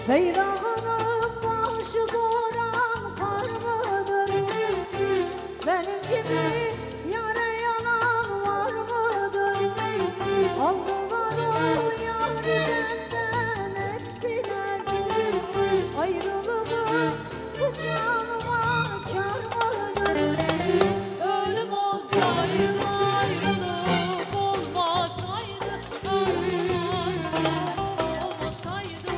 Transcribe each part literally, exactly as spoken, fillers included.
Beyrağının başı koran kar mıdır? Benim gibi yara yanan var mıdır? Aldılar o yâri benden ettiler. Ayrılığın bu canıma kâr mıdır? Ölüm olsaydı ayrılık olmasaydı olmasaydı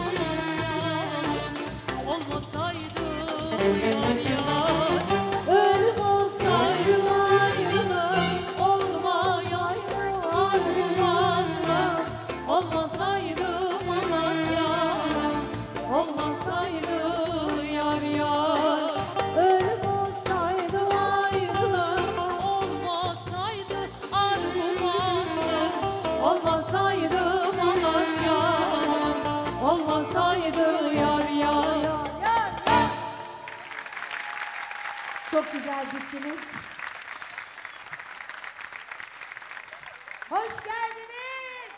olmasaydı yar yar. Ölüm olsaydı ayrılık olmasaydı Argımanlar olmasaydı Malatya, olmasaydı yar yar. ölüm olsaydı ayrılık Olmasaydı argümanlar, olmasaydı Malatya, olmasaydı yar yar. Çok güzel gittiniz. Hoş geldiniz.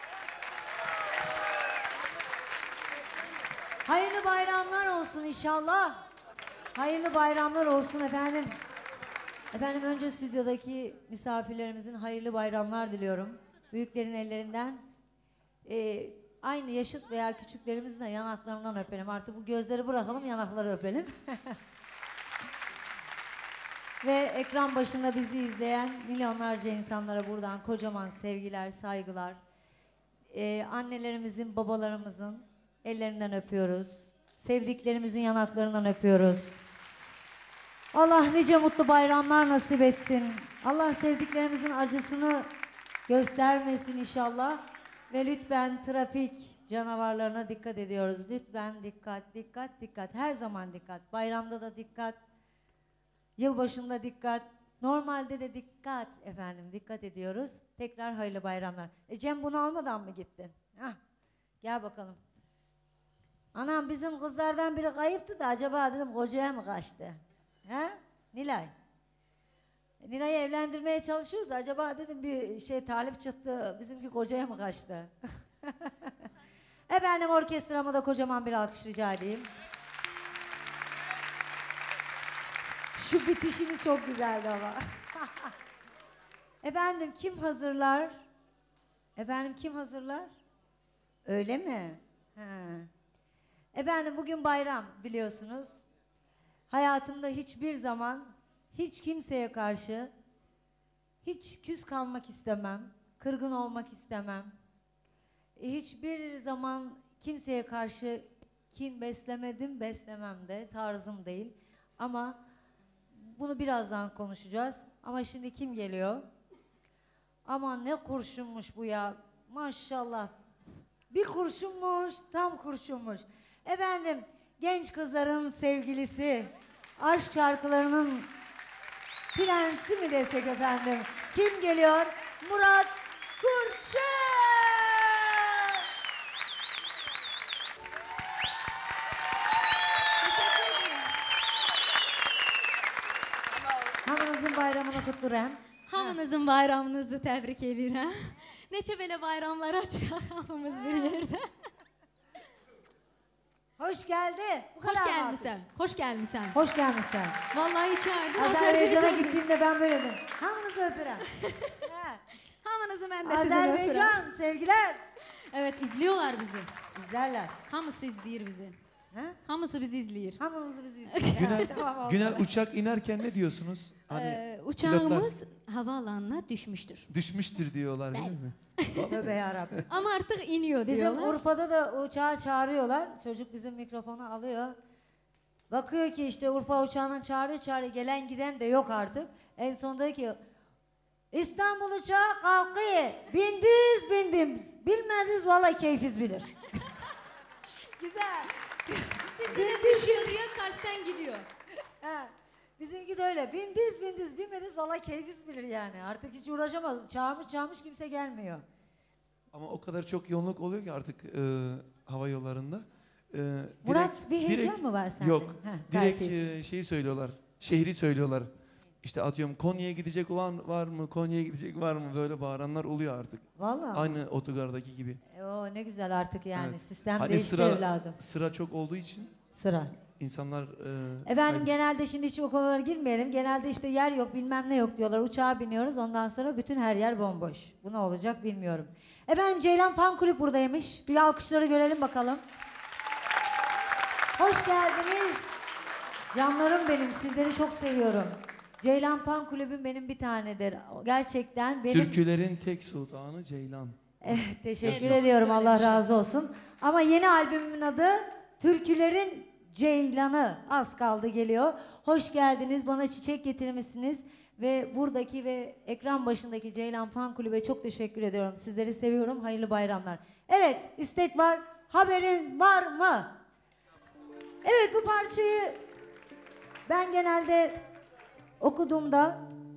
Hayırlı bayramlar olsun inşallah. Hayırlı bayramlar olsun efendim. Efendim önce stüdyodaki misafirlerimizin hayırlı bayramlar diliyorum. Büyüklerin ellerinden. Ee, aynı yaşıt veya küçüklerimizin de yanaklarından öpelim. Artık bu gözleri bırakalım, yanakları öpelim. Ve ekran başında bizi izleyen milyonlarca insanlara buradan kocaman sevgiler, saygılar. Ee, annelerimizin, babalarımızın ellerinden öpüyoruz. Sevdiklerimizin yanaklarından öpüyoruz. Allah nice mutlu bayramlar nasip etsin. Allah sevdiklerimizin acısını göstermesin inşallah. Ve lütfen trafik canavarlarına dikkat ediyoruz. Lütfen dikkat, dikkat, dikkat. Her zaman dikkat. Bayramda da dikkat. Yılbaşında dikkat. Normalde de dikkat efendim. Dikkat ediyoruz. Tekrar hayırlı bayramlar. E Cem bunu almadan mı gittin? Hah. Gel bakalım. Anam bizim kızlardan biri kayıptı da acaba dedim kocaya mı kaçtı? He? Nilay. Nilay'ı evlendirmeye çalışıyoruz da acaba dedim bir şey talip çıktı, bizimki kocaya mı kaçtı? Efendim orkestrama da kocaman bir alkış rica edeyim. Şu bitişiniz çok güzeldi ama. Efendim kim hazırlar? Efendim kim hazırlar? Öyle mi? Ha. Efendim bugün bayram biliyorsunuz. Hayatımda hiçbir zaman hiç kimseye karşı hiç küs kalmak istemem, kırgın olmak istemem. E, hiçbir zaman kimseye karşı kin beslemedim, beslemem de, tarzım değil. Ama bunu birazdan konuşacağız. Ama şimdi kim geliyor? Aman ne kurşunmuş bu ya, maşallah. Bir kurşunmuş, tam kurşunmuş. Efendim, genç kızların sevgilisi, aşk şarkılarının prensi mi desek efendim? Kim geliyor? Murat Kurşun! Teşekkür ederim. Hamınızın bayramını kutluram. Hamınızın bayramınızı təbrik edirəm. Neçə belə bayramlar açıq hamımız bir yerdə. Hoş geldi. Bu Hoş kadar mı gəlmisən, alkış? hoş gəlmisən. Hoş gelmişsin. Vallahi iki aydır Azerbaycan'a Azərbaycan. gittiğimde ben böyle dedim. Hamınızı öpürüm. Hamınızı mən də sizin öpürəm. Azerbaycan sevgiler. Evet, izliyorlar bizi. İzlerler. Hamısı izləyir bizi. Ha? Hamısı bizi izləyir. Hamınızı bizi izleyin. Günel, Tamam, oldu. Günel uçak inerken ne diyorsunuz? Hani Ee, uçağımız havaalanına düşmüştür. düşmüştür diyorlar değil mi? Tövbe yarabbim. Ama artık iniyor Bizim diyorlar. Urfa'da da uçağı çağırıyorlar. Çocuk bizim mikrofonu alıyor. Bakıyor ki işte Urfa uçağının çağırıyor çağırıyor. Gelen giden de yok artık. En son diyor ki İstanbul uçağı kalkıyor. Bindiz bindim. Bilmediz valla keyfiz bilir. Güzel. Bizde düşüyor diyor, kalpten gidiyor. Ha, bizimki de öyle. Bindiz bindiz bilmediz valla keyfiz bilir yani. Artık hiç uğraşamaz. Çağırmış çağırmış kimse gelmiyor. Ama o kadar çok yoğunluk oluyor ki artık e, hava yollarında. E, Murat direkt- bir heyecan direkt- mı var sende? Yok. Heh, gayet Direkt iyisin. e, şeyi söylüyorlar. Şehri söylüyorlar. işte atıyorum Konya'ya gidecek olan var mı? Konya'ya gidecek var mı? Böyle bağıranlar oluyor artık. Vallahi. Aynı otogardaki gibi. E, o ne güzel artık yani. Evet. Sistem Hani değişti sıra evladım. sıra çok olduğu için Sıra. insanlar e, Efendim kaydı- genelde şimdi hiç o konulara girmeyelim. Genelde işte yer yok bilmem ne yok diyorlar. Uçağa biniyoruz ondan sonra bütün her yer bomboş. Bu ne olacak bilmiyorum. Efendim Ceylan Fan Kulüp buradaymış. Bir alkışları görelim bakalım. Hoş geldiniz. Canlarım benim, sizleri çok seviyorum. Ceylan Fan Kulübüm benim bir tanedir. Gerçekten benim... Türkülerin tek sultanı Ceylan. Evet, teşekkür Evet, ediyorum. doğru Allah söylemiş. razı olsun. Ama yeni albümümün adı Türkülerin Ceylanı. Az kaldı geliyor. Hoş geldiniz. Bana çiçek getirmişsiniz. Ve buradaki ve ekran başındaki Ceylan Fan Kulübü'ne çok teşekkür ediyorum. Sizleri seviyorum. Hayırlı bayramlar. Evet, istek var. Haberin var mı? Evet, bu parçayı ben genelde okuduğumda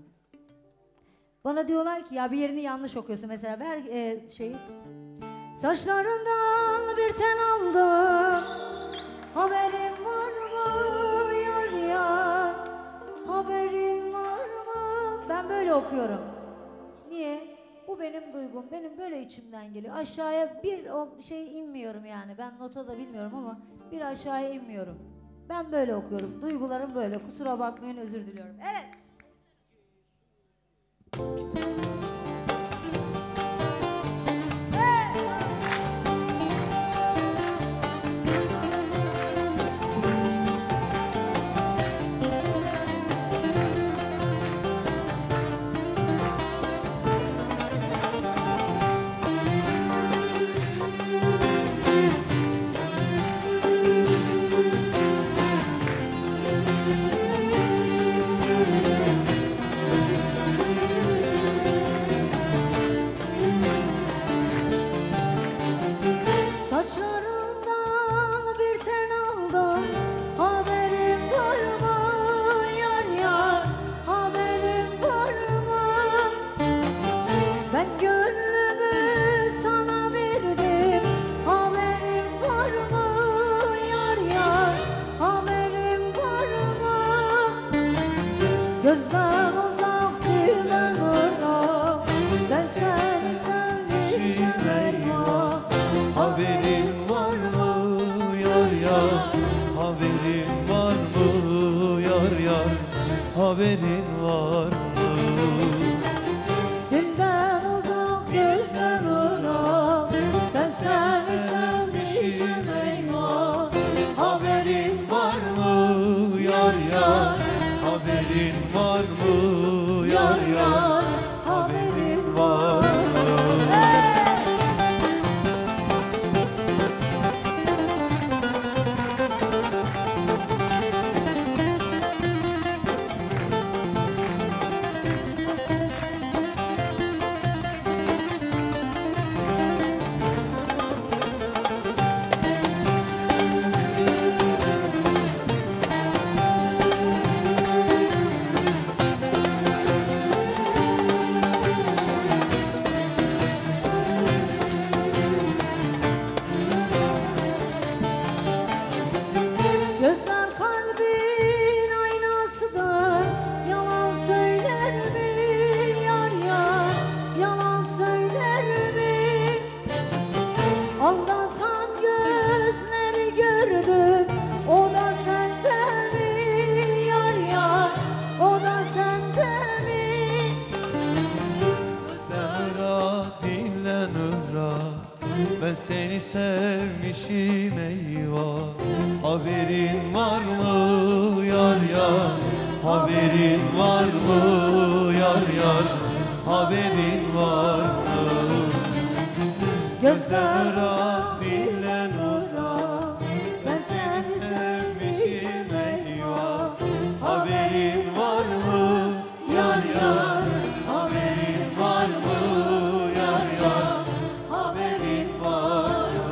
bana diyorlar ki ya bir yerini yanlış okuyorsun mesela. Ver e, şeyi. Saçlarından bir tel aldım. Haberin var mı yar ya? Haberin var mı? Ben böyle okuyorum. Niye? Bu benim duygum. Benim böyle içimden geliyor. Aşağıya bir o şey inmiyorum yani. Ben nota da bilmiyorum ama bir aşağıya inmiyorum. Ben böyle okuyorum. Duygularım böyle. Kusura bakmayın, özür diliyorum. Evet. Saçlarından bir tel aldım. Haberin var mı yar yar? Haberin var mı? Ben gönlümü sana verdim. Haberin var mı yar yar? Haberin var mı? Gözden uzak dilden uzak. Ben seni sevmişim eyvah. Haberin var mı yar yar? Haberin var mı yar yar? Haberin var mı? Dilden uzak, gözden uzak. Ben seni sevmişim eyvah. Haberin var mı yar yar? Haberin var mı yar yar? Haberin var mı? Gözler kalbin aynasıdır. Yalan söyler mi yar yar? Yalan söyler mi? Aldatan gözleri gördüm. O da sende mi yar yar? O da sende mi? Sen ırak dinlen ırak. Ben seni sevmişim eyvah. Haberin var mı yar yar? Haberin var mı yar yar? Haberin var mı? Gözler Irak dinlen ırak. ben Seni sevmişim eyvah. Haberin var mı yar yar? Haberin var mı yar yar? Haberin var mı?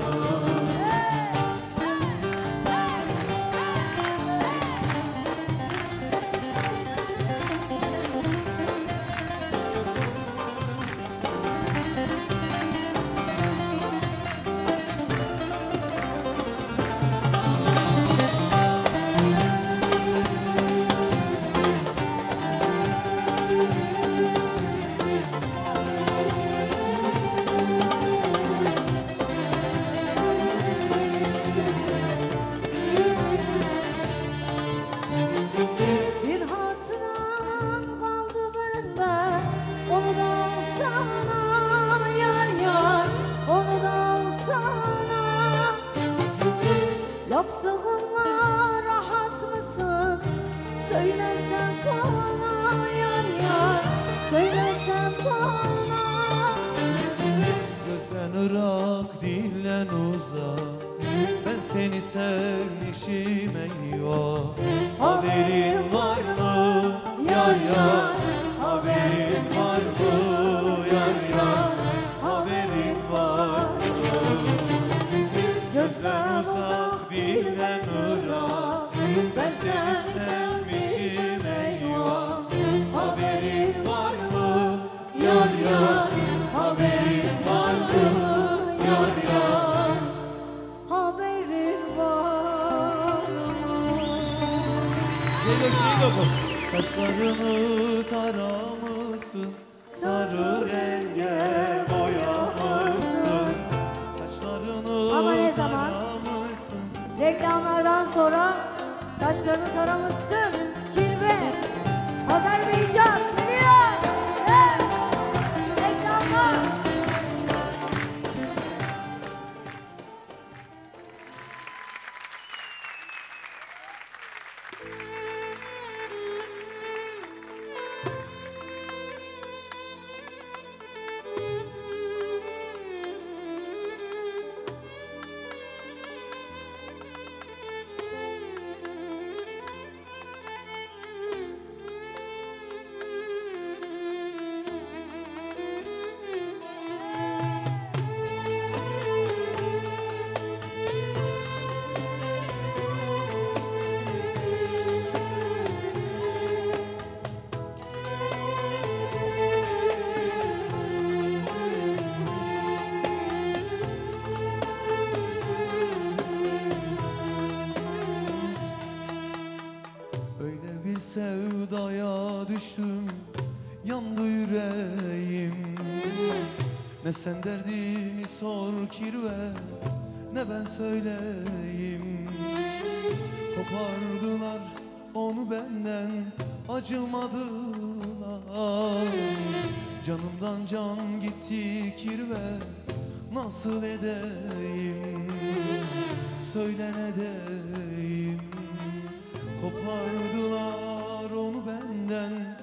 sevmişim eyvah. Haberin var mı yar yar? Haberin var mı yar yar? Haberin var mı? Gözden uzak dilden ırak, ben seni sevmişim eyvah. Haberin var mı yar yar? Haberin var mı yar yar? Haberin var mı? Şeylo şeylo saçlarını taramışsın, sarı renge boyamışsın. Saçlarını Ama ne zaman? taramışsın. Reklamlardan sonra saçlarını taramışsın. Cilve, Azerbaycan geliyor. Evet. Reklamlar. Öyle bir sevdaya düştüm, yandı yüreğim. Ne sen derdimi sor kirve, ne ben söyleyeyim. Kopardılar onu benden, acımadılar. Canımdan can gitti kirve, nasıl edeyim? Söyle ne deyim? Kopardılar onu benden,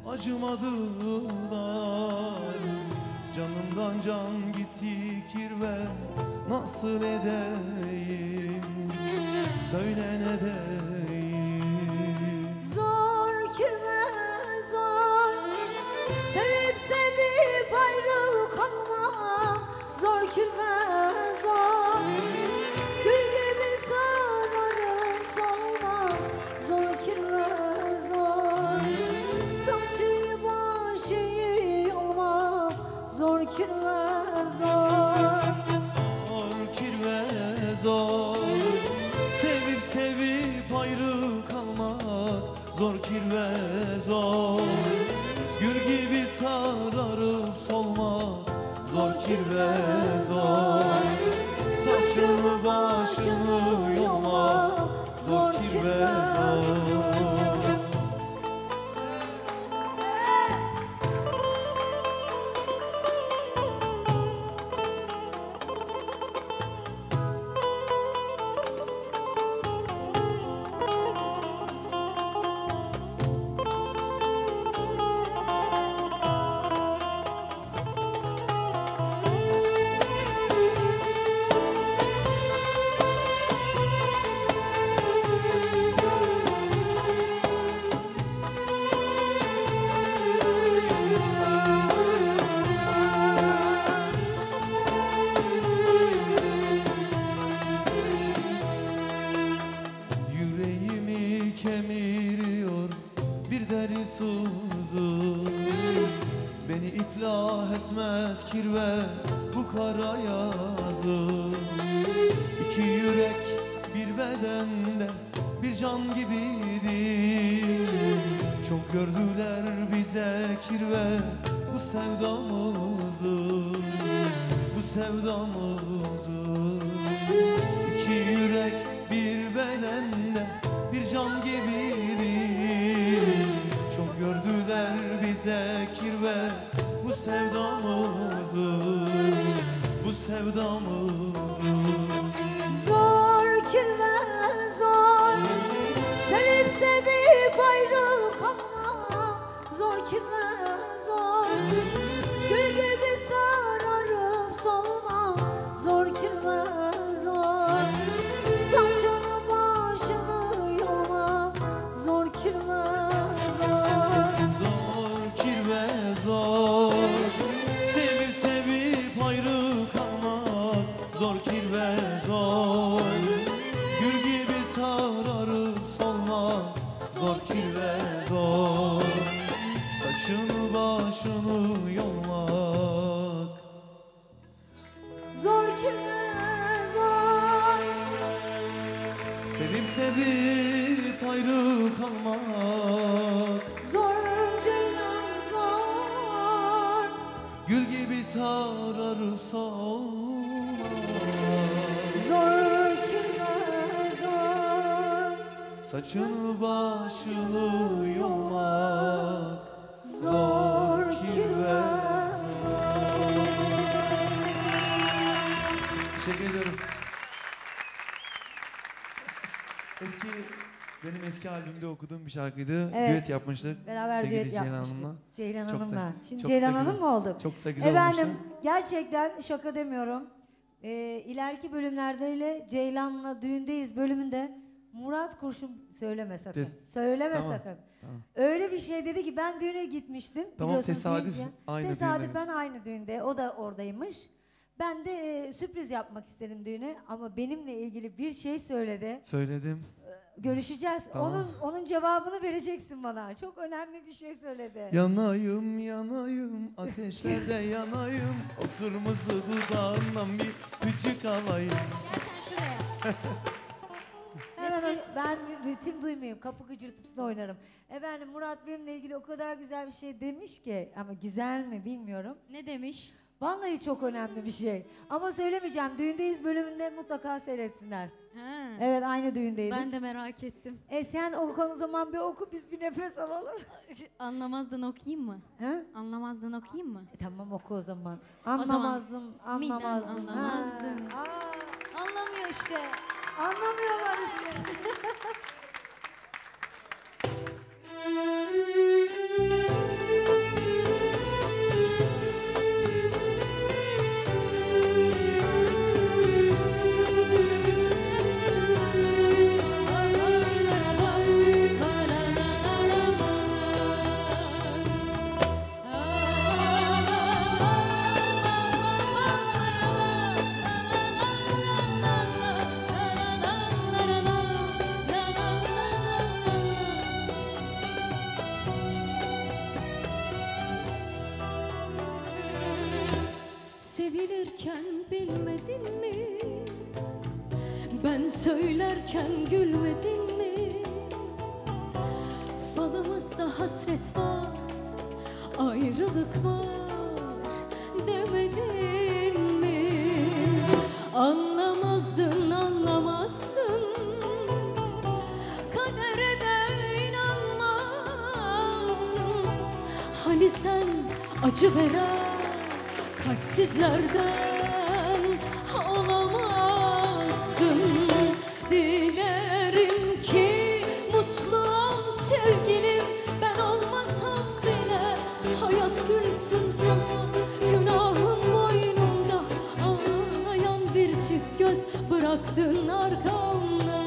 acımadılar. Canımdan can gitti kirve, nasıl edeyim? Söyle ne deyim? Zor kirve zor, sevip sevip ayrı kalmam. Zor kirve zor, gül gibi sararım solmam. Zor kirve zor, saçı başı olmam. Zor kirve zor. Zor kirve zor, sevip sevip ayrı kalmak. Zor kirve zor, gül gibi sararıp solmak. Zor kirve zor, saçını başını yolma. Zor kirve zor. Yüreğimi kemiriyor bir deri sızı. Beni iflah etmez kirve bu kara yazı. İki yürek bir bedende bir can gibidir. Çok gördüler bize kirve bu sevdamızı, bu sevdamızı. İki yürek bir bedende bir can gibidir. Çok gördüler bize kirve bu sevdamızı, bu sevdamızı. Zor kirve zor, sevip sevip ayrı kalmam. Zor kirve zor, gül gibi sararıp solmam. Zor kirve zor, saçı çılgın zor. Sevip sevip ayrı kalmak Zor çılgın zor. gül gibi sararıp solmak. Zor çılgın zor. Saçını başını yolmak Zor çılgın zor. Teşekkür ediyoruz. Eski, benim eski albümde okuduğum bir şarkıydı. Evet. Düet yapmıştık. Beraber sevgili düet Ceylan yapmıştık. Hanım'la. Ceylan Çok da- Hanım'la. Şimdi çok Ceylan da Hanım güzel. mı olduk? Çok da güzel Efendim olmuştu. gerçekten şaka demiyorum. Ee, ileriki bölümlerde ile Ceylan'la düğündeyiz bölümünde Murat Kurşun söyleme sakın. Tes- söyleme Tamam, sakın. tamam. Öyle bir şey dedi ki ben düğüne gitmiştim. Tamam, biliyorsun, tesadüf, biz ya. aynı Tesadüfen aynı düğünde. O da oradaymış. Ben de e, sürpriz yapmak istedim düğüne ama benimle ilgili bir şey söyledi. Söyledim. Görüşeceğiz. Tamam. Onun onun cevabını vereceksin bana. Çok önemli bir şey söyledi. Yanayım yanayım ateşlerde yanayım, o kırmızı dudağından bir küçük alayım. Gel sen şuraya. Hemen Geç, geç. ben ritim duymayayım. Kapı gıcırtısını oynarım. Efendim Murat benimle ilgili o kadar güzel bir şey demiş ki ama güzel mi bilmiyorum. Ne demiş? Vallahi çok önemli bir şey. Ama söylemeyeceğim. Düğündeyiz bölümünde mutlaka seyretsinler. Ha. Evet aynı düğündeydik. Ben de merak ettim. E sen oku o zaman bir oku biz bir nefes alalım. Anlamazdan okuyayım mı? ha? Anlamazdan okuyayım mı? E, tamam oku o zaman. zaman Anlamazdın, miden anlamazdın. Ha. anlamazdın. Aa, Anlamıyor işte. anlamıyorlar işte. Sevilirken bilmedin mi? Ben söylerken gülmedin mi? Falımızda hasret var, ayrılık var demedin mi? Anlamazdın, anlamazdın, kadere de inanmazdın. Hani sen acı veren kalpsizlerden olamazdın. Dilerim ki mutlu ol sevgilim, ben olmasam bile hayat gülsün sana. Günahım boynumda, ağlayan bir çift göz bıraktın arkamda.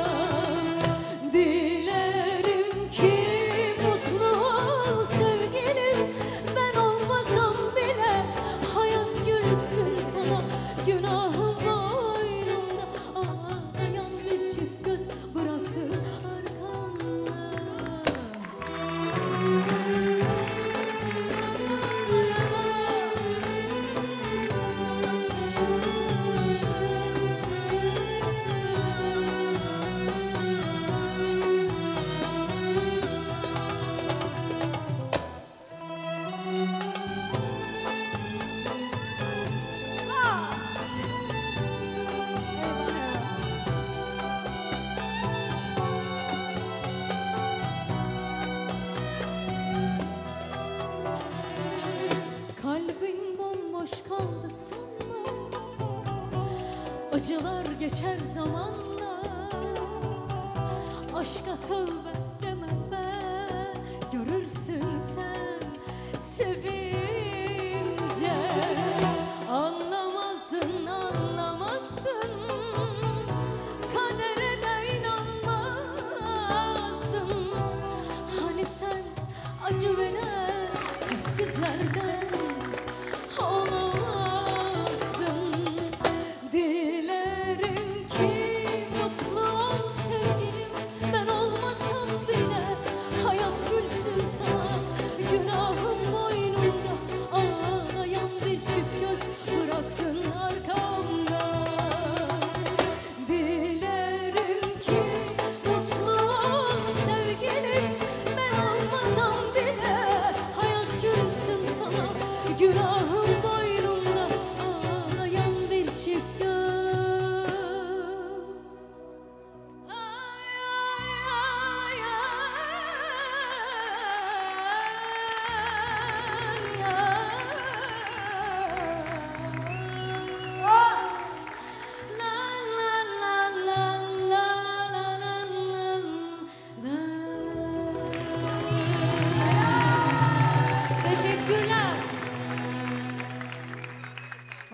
Dilerim ki mutlu ol sevgilim, ben olmasam bile hayat gülsün sana. Günahım boynumda, ağlayan bir çift göz bıraktın arkamda. Kalbin bomboş kaldı sanma, acılar geçer zamanla. Aşka tövbe deme be, görürsün sen sevince. Anlamazdın, anlamazdın, kadere de inanmazdın. Hani sen acı veren kalpsizlerden olamazdın. Dilerim ki mutlu ol sevgilim, ben olmasam bile hayat gülsün sana. Günahım boynumda, ağlayan bir çift göz bıraktın arkamda.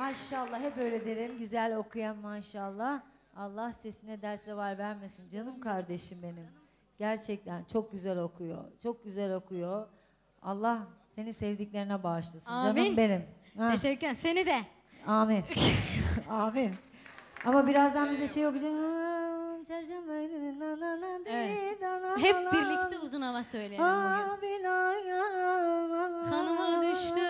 Maşallah hep öyle derim. Güzel okuyan maşallah. Allah sesine dert zeval vermesin. Canım kardeşim benim. Gerçekten çok güzel okuyor. Çok güzel okuyor. Allah seni sevdiklerine bağışlasın. Amin. Canım benim. Ha, Teşekkür ederim. Seni de. amin. Amin. Ama birazdan bize şey okuyacak. Evet. Hep birlikte uzun hava söyleyelim bugün. Kanıma düştü.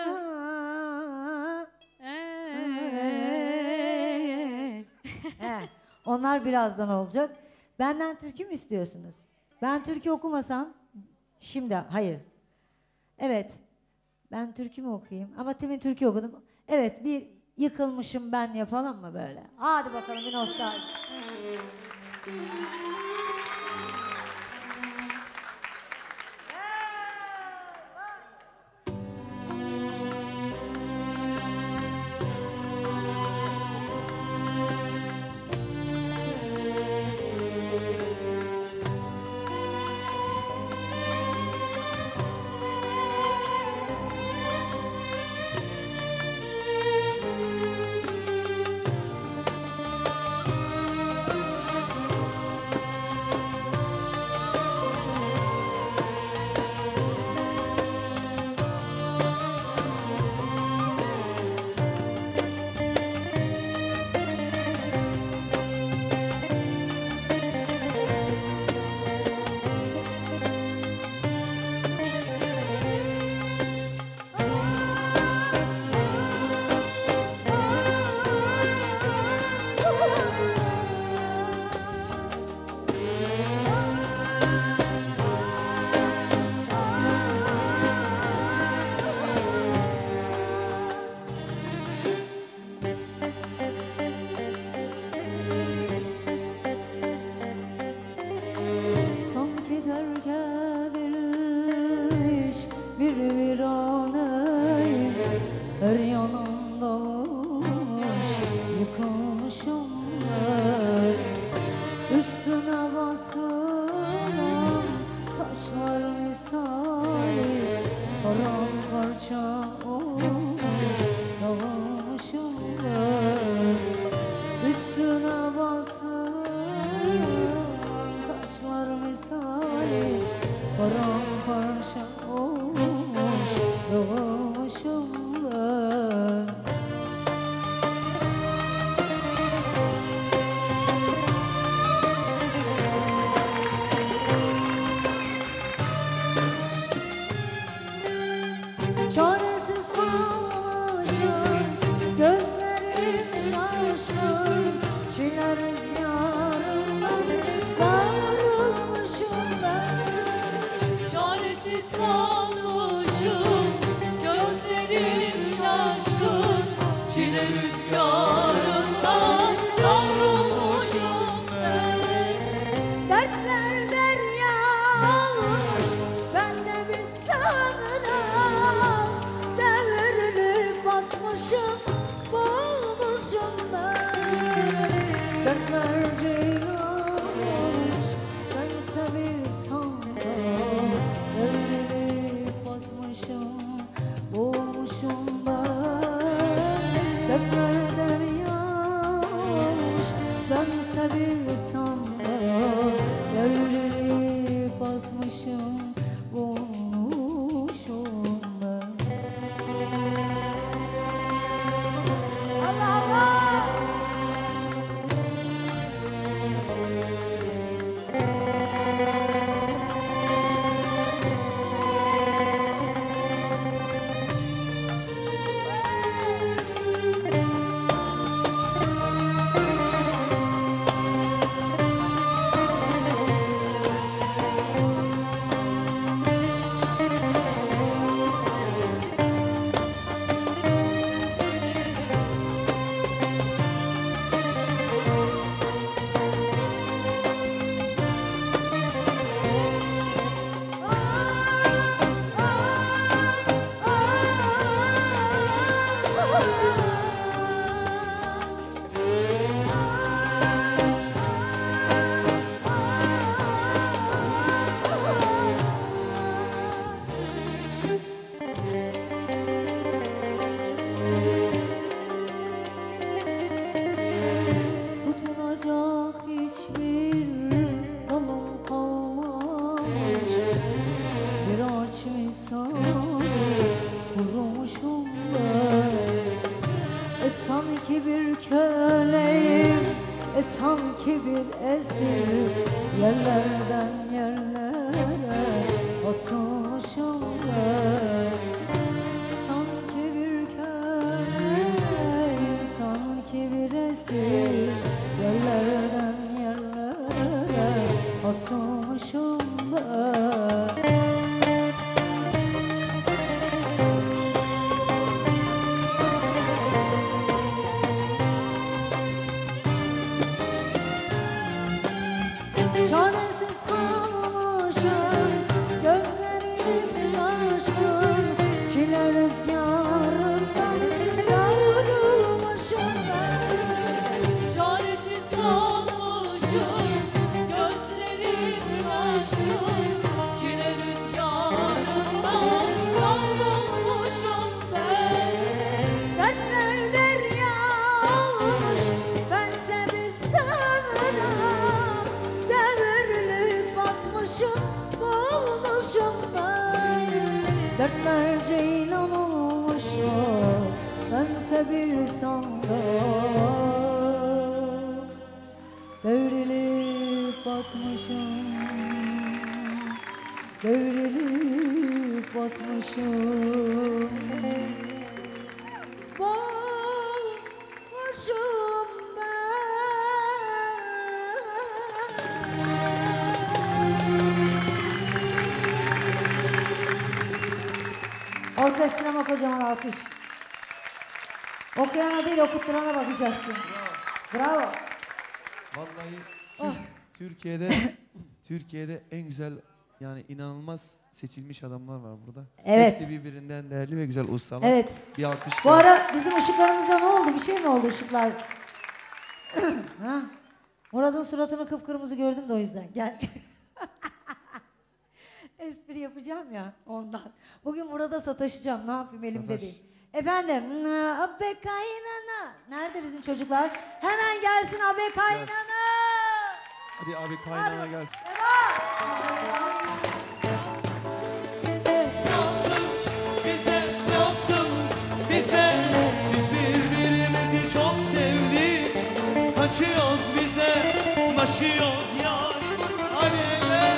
He, onlar birazdan olacak. Benden türkü mü istiyorsunuz? Ben türkü okumasam şimdi hayır. Evet. Ben türkü mü okuyayım? Ama temin türkü okudum. Evet, bir yıkılmışım ben yapalım mı böyle? Hadi bakalım bir nostalji. Sanki terk edilmiş bir virane, her yanım dağılmış, yıkılmışım ben. Üstüne basılan taşlar misali, paramparça olmuş, dağılmışım ben. Üstüne basılan taşlar misali, paramparça olmuş, dağılmışım ben. Çaresiz kalmışım, gözlerim şaşkın, çile rüzgarından savrulmuşum ben. Çaresiz kalmışım, gözlerim şaşkın, çile rüzgarından savrulmuşum ben. Dertler derya olmuş, ben de bir sağlam, devrilip batmışım, boğulmuşum ben. Dertler ceylan olmuş, bense bir sağlam, devrilip batmışım, boğulmuşum ben. Dertler derya sanki bir köleyim, e sanki bir esir. Yerlerden yerlere atılmışım ben. Sanki bir köleyim, sanki bir esir. Yerlerden yerlere atılmışım ben. Çaresiz kalmışım, gözlerim şaşkın. Çile rüzgarından savrulmuşum ben. Çaresiz kalmışım, gözlerim şaşkın. Çile rüzgarından savrulmuşum ben. Dertler derya olmuş, bense bir sanırım. Devrilip batmışım, boğulmuşum ben. Dertler ceylan olmuşum, bense bir sandal. Devrilip batmışım, devrilip batmışım, boğulmuşum Orkestrama kocaman alkış. Okuyana değil, okutturana bakacaksın. Bravo. Vallahi Tür- Türkiye'de Türkiye'de en güzel, yani inanılmaz seçilmiş adamlar var burada. Evet. Hepsi birbirinden değerli ve güzel ustalar. Evet. Bir alkış. Bu daha. ara bizim ışıklarımıza ne oldu? Bir şey mi oldu ışıklar? Ha? Murat'ın suratını kıpkırmızı gördüm de o yüzden. Gel. Espri yapacağım ya ondan. Bugün Murat'a sataşacağım. Ne yapayım, elimde Sataş. değil. Efendim, n- abe kaynana. Nerede bizim çocuklar? Hemen gelsin abe kaynana. Hadi abi kaynana gelsin. Yaptın bize, yaptın bize. Biz birbirimizi çok sevdik. Kaçıyoruz bize, naşıyoruz yar. Hadi eller.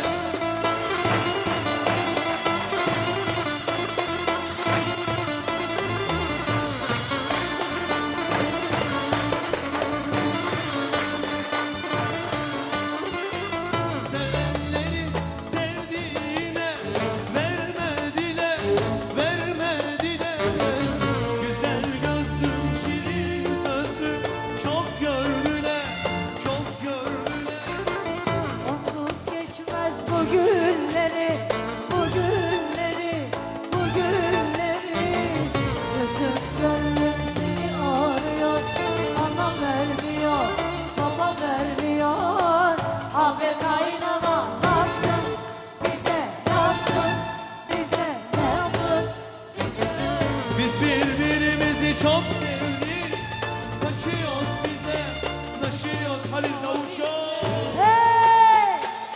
Sevenleri sevdiğine vermediler, vermediler. Güzel gözlüm, şirin sözlüm çok gördüler, çok gördüler. onsuz geçmez bu günleri, bu günleri, bu günleri. Gözüm gönlüm seni arıyor, anam vermiyor, babam vermiyor. Abi kaynana ne yaptın bize, ne yaptın bize, ne yaptın? Biz birbirimizi çok sevdik. Kaçıyoruz bize, naşıyoruz Halil Davutçu. Hey!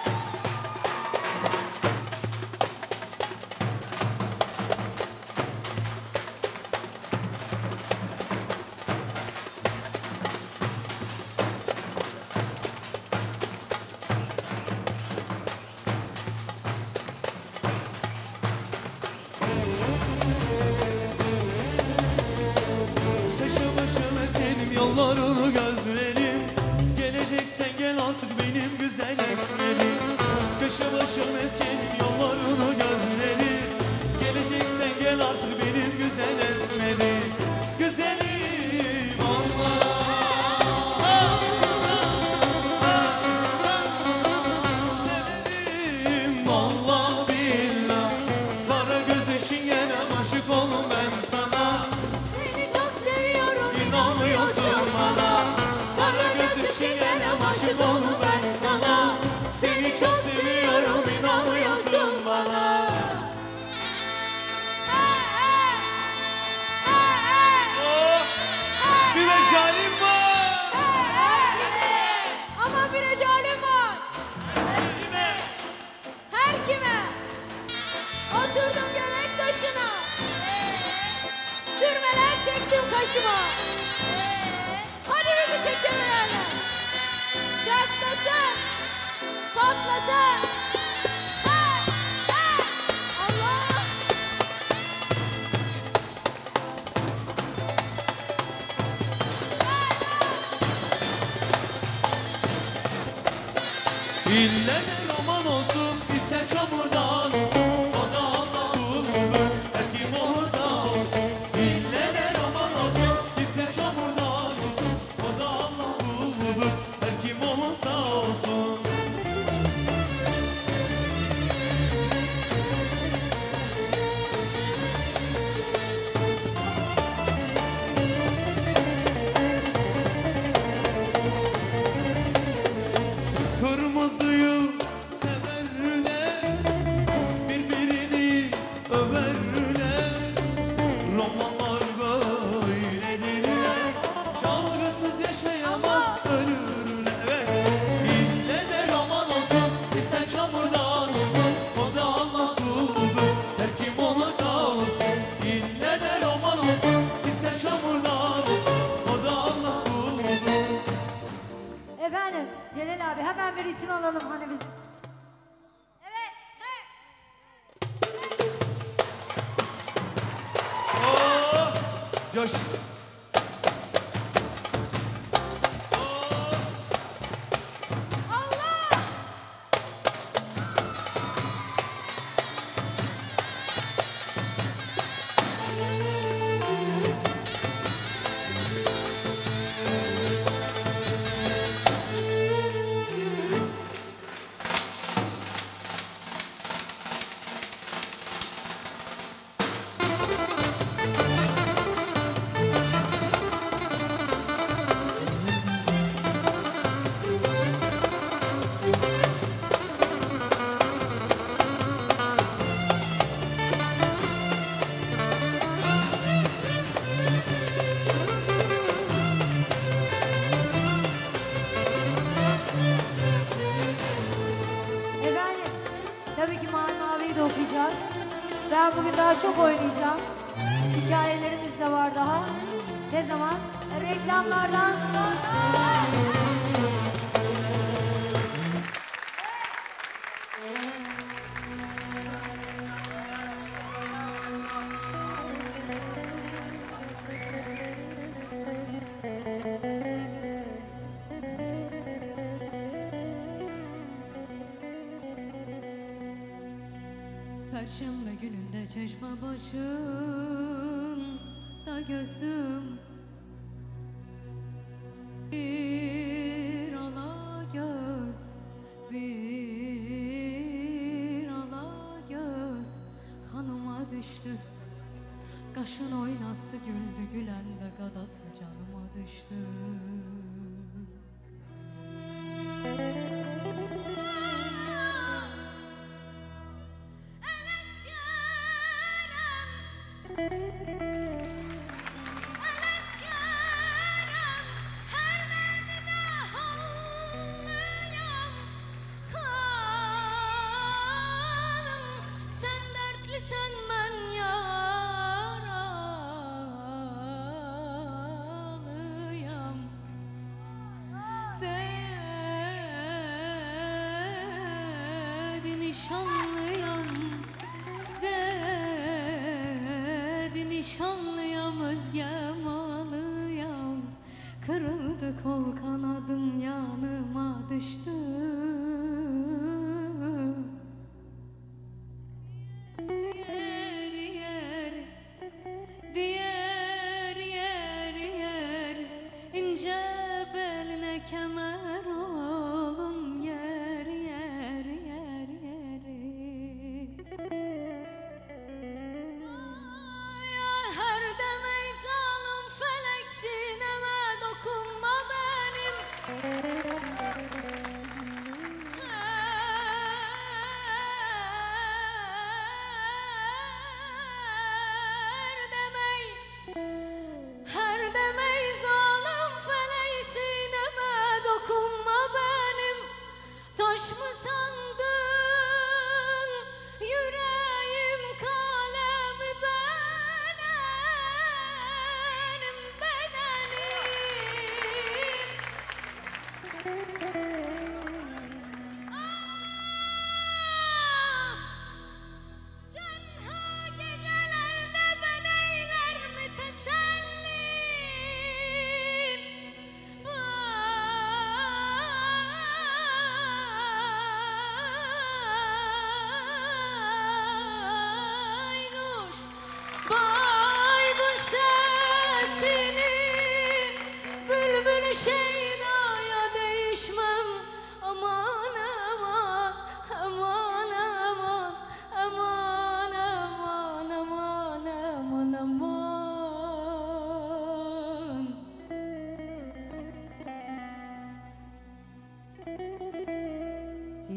Taşı başım eskenim, yollarını gözlerim. Geleceksen gel artık benim güzel esmerim. Taşı başım eskenim, yollarını gözlerim. Geleceksen gel artık benim güzel esmerim. Güzelim Allah. Severim Allah billah. Kara göz için gene aşık oldum ben sana. Seni çok seviyorum, İnanmıyorsun bana. Kara göz için gene aşık oldum ben sana. Seni çok seviyorum, inanmıyorsun bana. Oh, bir mecalim var. Ama bir ecalim var. Kime? Her kime? Oturdum göbek taşına. Sürmeler çektim kaşıma. İlle de roman olsun, ister çamurdan olsun, o da Allah kuludur, her kim olursa olsun. İlle de roman olsun, ister çamurdan olsun, o da Allah kuludur, her kim olursa olsun. Kırmızıyı severler, birbirini överler. Romanlar böyledirler, çalgısız yaşayamaz ölürler. Evet, ille de roman olsun, ister çamurdan olsun, o da Allah kuludur, her kim olursa olsun. İlle de roman olsun, ister çamurdan olsun, o da Allah kuludur. Efendim Celal abi hemen bir ritim alalım hani biz. Oh, coş. Efendim tabii ki Mavi Mavi'yi de okuyacağız. Ben bugün daha çok oynayacağım. Hikayelerimiz de var daha. Ne zaman? Reklamlardan sonra. Perşembe gününde çeşme başında gözüm bir ala göz, bir ala göz hanıma düştü. Kaşın oynattı güldü gülen de kadası canıma düştü. Sen dertlisən mən yaralıyam. Dedi nişanlıyam, dedi nişanlıyam, özge malıyam. Kırıldı kol kanadım yanıma düştü. Yer yer, diğer yer yer, ince beline kemer oğlum, yer yer yer yer. Ay, her demey zalim felek sineme dokunma benim.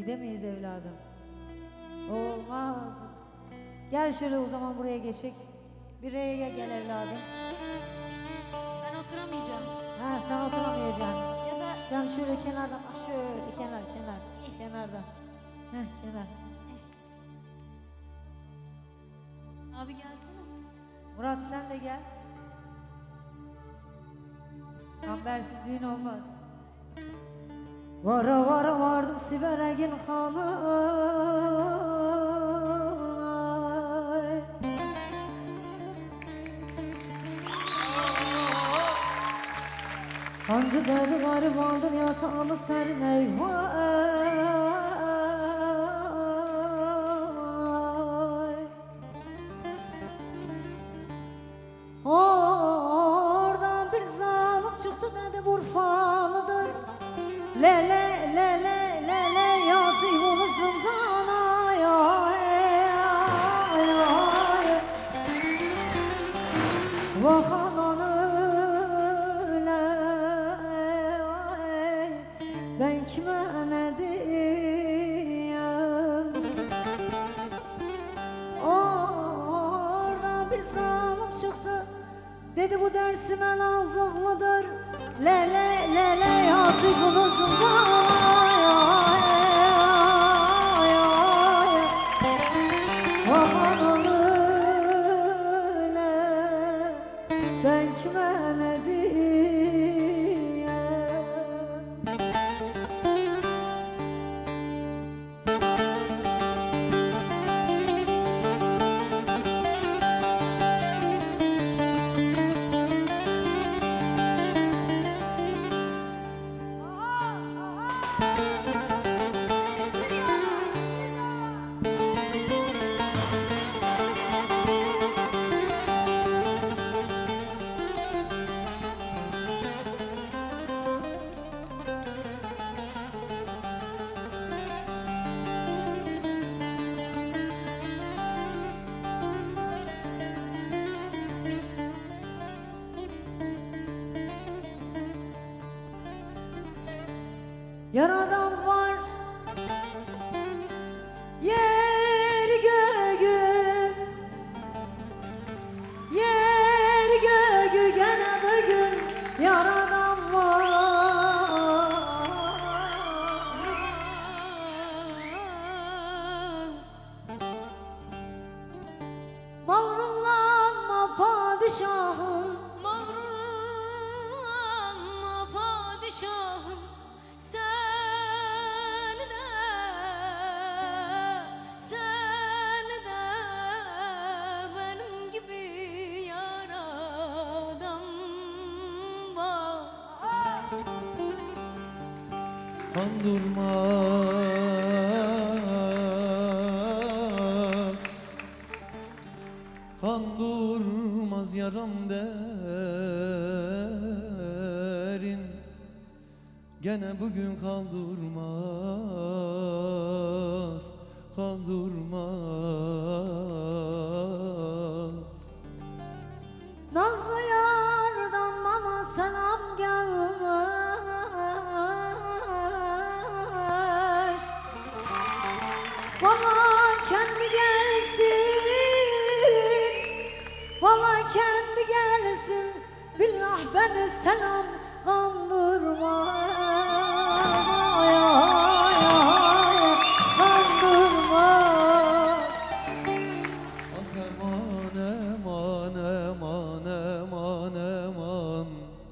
gidemeyiz evladım. Olmaz. Gel şöyle o zaman buraya geçek. Bireye gel, gel evladım. Ben oturamayacağım. Ha sen oturamayacaksın. Ya da Ben şöyle kenardan, bak şöyle kenar kenar. Kenardan. Heh kenar. abi gelsene. Murat sen de gel. Kambersiz düğün olmaz. Vara vara vardım Siveregin hanı. Hancı dedi garibandır yatağını sermey vay. Oradan bir zalim çıktı dedi Urfalıdır. Le le le le le le yatıyor onu zindana ya ya vahanan öyle ben kime ne diyeyim. Oradan bir zalim çıktı dedi bu dersime lazımlıdır. Le le le le yazık bunu zindana vahanan öyle ben kime ne diyeyim. Yaradan var yer göğü, yer göğü gene bugün yaradan var. Mağrurlanma padişahım, Mağrurlanma padişahım. Sen de, sen de benim gibi yar adam var. Kandurmaz, kandurmaz yaram derin. Gene bugün kaldırmaz, kaldırmaz. Nazlı yardan bana selam gelmiş. Bana kendi gelsin, bana kendi gelsin. Billah beni selam kandırma. Kandırma. Ah eman eman eman eman eman.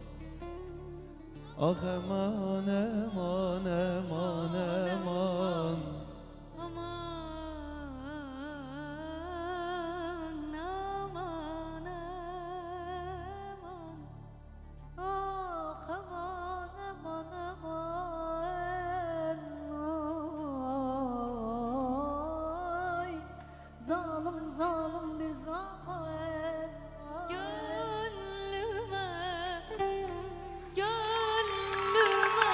Ah eman eman eman eman. Aman, aman, aman. Ah aman aman aman. Ay, zalim zalim bir zalim. Gönlüme, gönlüme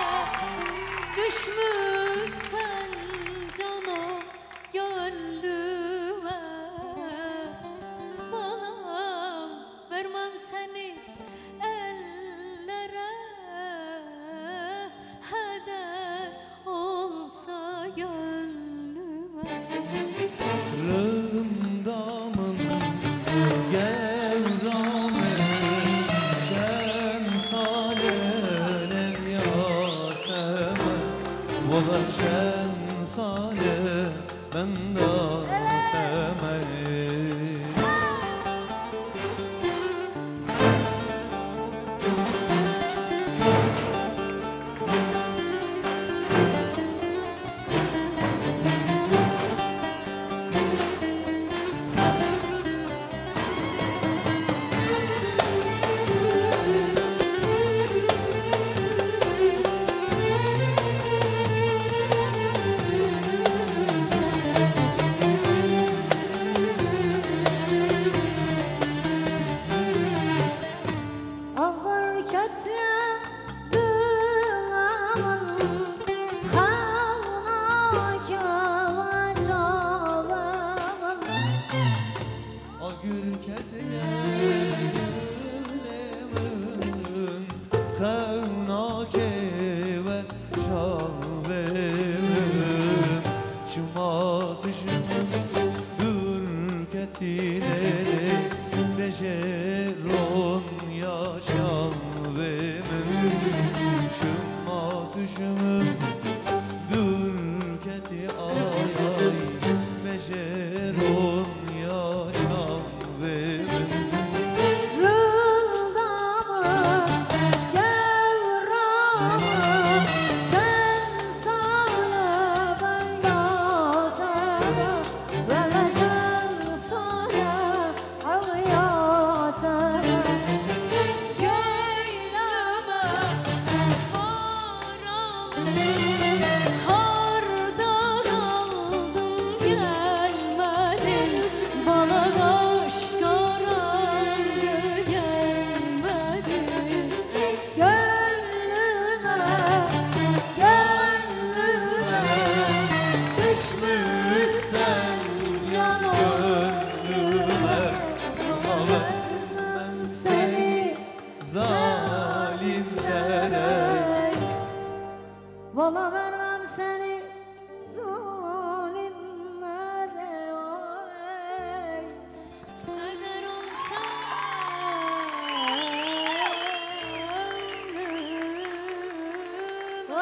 düşmüşsen canım gönlüme. Bana vermem seni ellere, heder olsa versen sale ben de temel. Ağır ketye dünamın Havna kava çavamın Agür keseye gülümün Kavna keve şavemin Çımatışımın dürketileri Beşeron yaşavemin Çımatışımın dürketi ay ay Beşeron yaşavemin Rıldamın gevramın Censale ben yatamın Vele censale hayatımın Gönlüme varalım Hardan aldın gelmedin Bana kaş karanlığı gelmedin Gönlüme, gönlüme düşmüşsen can gönlüme vermem seni zalimlere Vala vermem seni zalimlere oy. Kader olsa ömrüm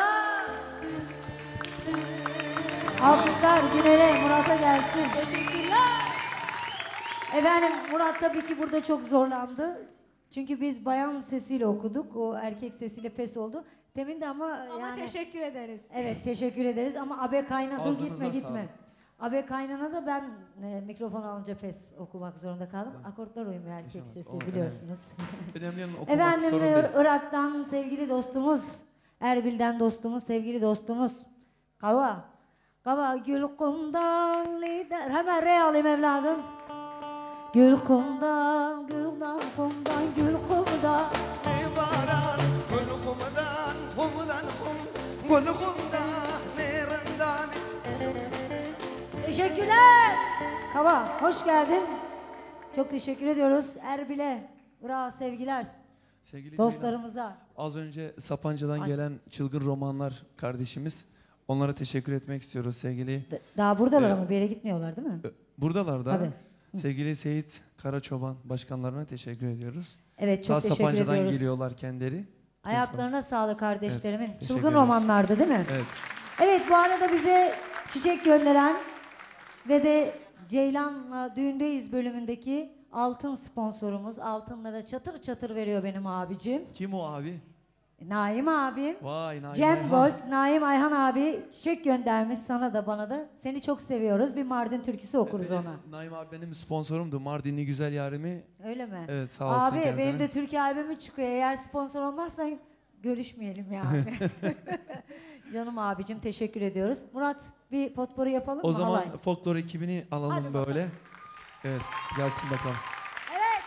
Alkışlar Güner'e, Murat'a gelsin. Teşekkürler. Efendim Murat tabii ki burada çok zorlandı. Çünkü biz bayan sesiyle okuduk. O erkek sesiyle pes oldu. Demin de ama, Ama yani... teşekkür ederiz. Evet teşekkür ederiz ama Abe Kayna dur Ağzınıza gitme gitme. sağlık. Abe Kaynan'a da ben e, mikrofon alınca pes okumak zorunda kaldım. Akortlar uymuyor erkek İnşallah. sesi O, biliyorsunuz. Önemli olan okumak Efendim sorun e, değil. Irak'tan sevgili dostumuz, Erbil'den dostumuz, sevgili dostumuz. Kava. Kava gül kumdan lider. Hemen re alayım evladım. Gül kumdan, güldan kumdan, gül kumdan. ibaran gul kumdan kumdan kum gul kumdan nerinden Teşekkürler. Kava hoş geldin. Çok teşekkür ediyoruz. Erbil'e, Irak'a sevgiler. Sevgili Dostlarımıza. Ceylan, az önce Sapanca'dan Ay. gelen çılgın romanlar kardeşimiz. Onlara teşekkür etmek istiyoruz sevgili. D- Daha buradalar Ee, ama bir yere gitmiyorlar değil mi? Ö, Buradalar da. Tabii. Sevgili Seyit Karaçoban başkanlarına teşekkür ediyoruz. Evet çok Daha teşekkür Sapanca'dan ediyoruz. geliyorlar kendileri. Ayaklarına sağlık kardeşlerimin. Evet, teşekkür Çılgın ederiz. romanlardı değil mi? Evet. Evet bu arada bize çiçek gönderen ve de Ceylan'la Düğündeyiz bölümündeki altın sponsorumuz. Altınlara çatır çatır veriyor benim abicim. Kim o abi? Naim abim. Vay Naim Cem Ayhan. Gold, Naim Ayhan abi çiçek göndermiş sana da bana da. Seni çok seviyoruz. Bir Mardin türküsü okuruz Benim- ona. Naim abi benim sponsorumdu. Mardinli güzel yarimi. Öyle mi? Evet, sağ olsun Abi kendisine. benim de Türkiye albümü çıkıyor. Eğer sponsor olmazsan görüşmeyelim yani. Canım abicim teşekkür ediyoruz. Murat bir potpourri yapalım O mı zaman halay? folklor ekibini alalım Hadi bakalım. böyle. Evet gelsin bakalım. Evet.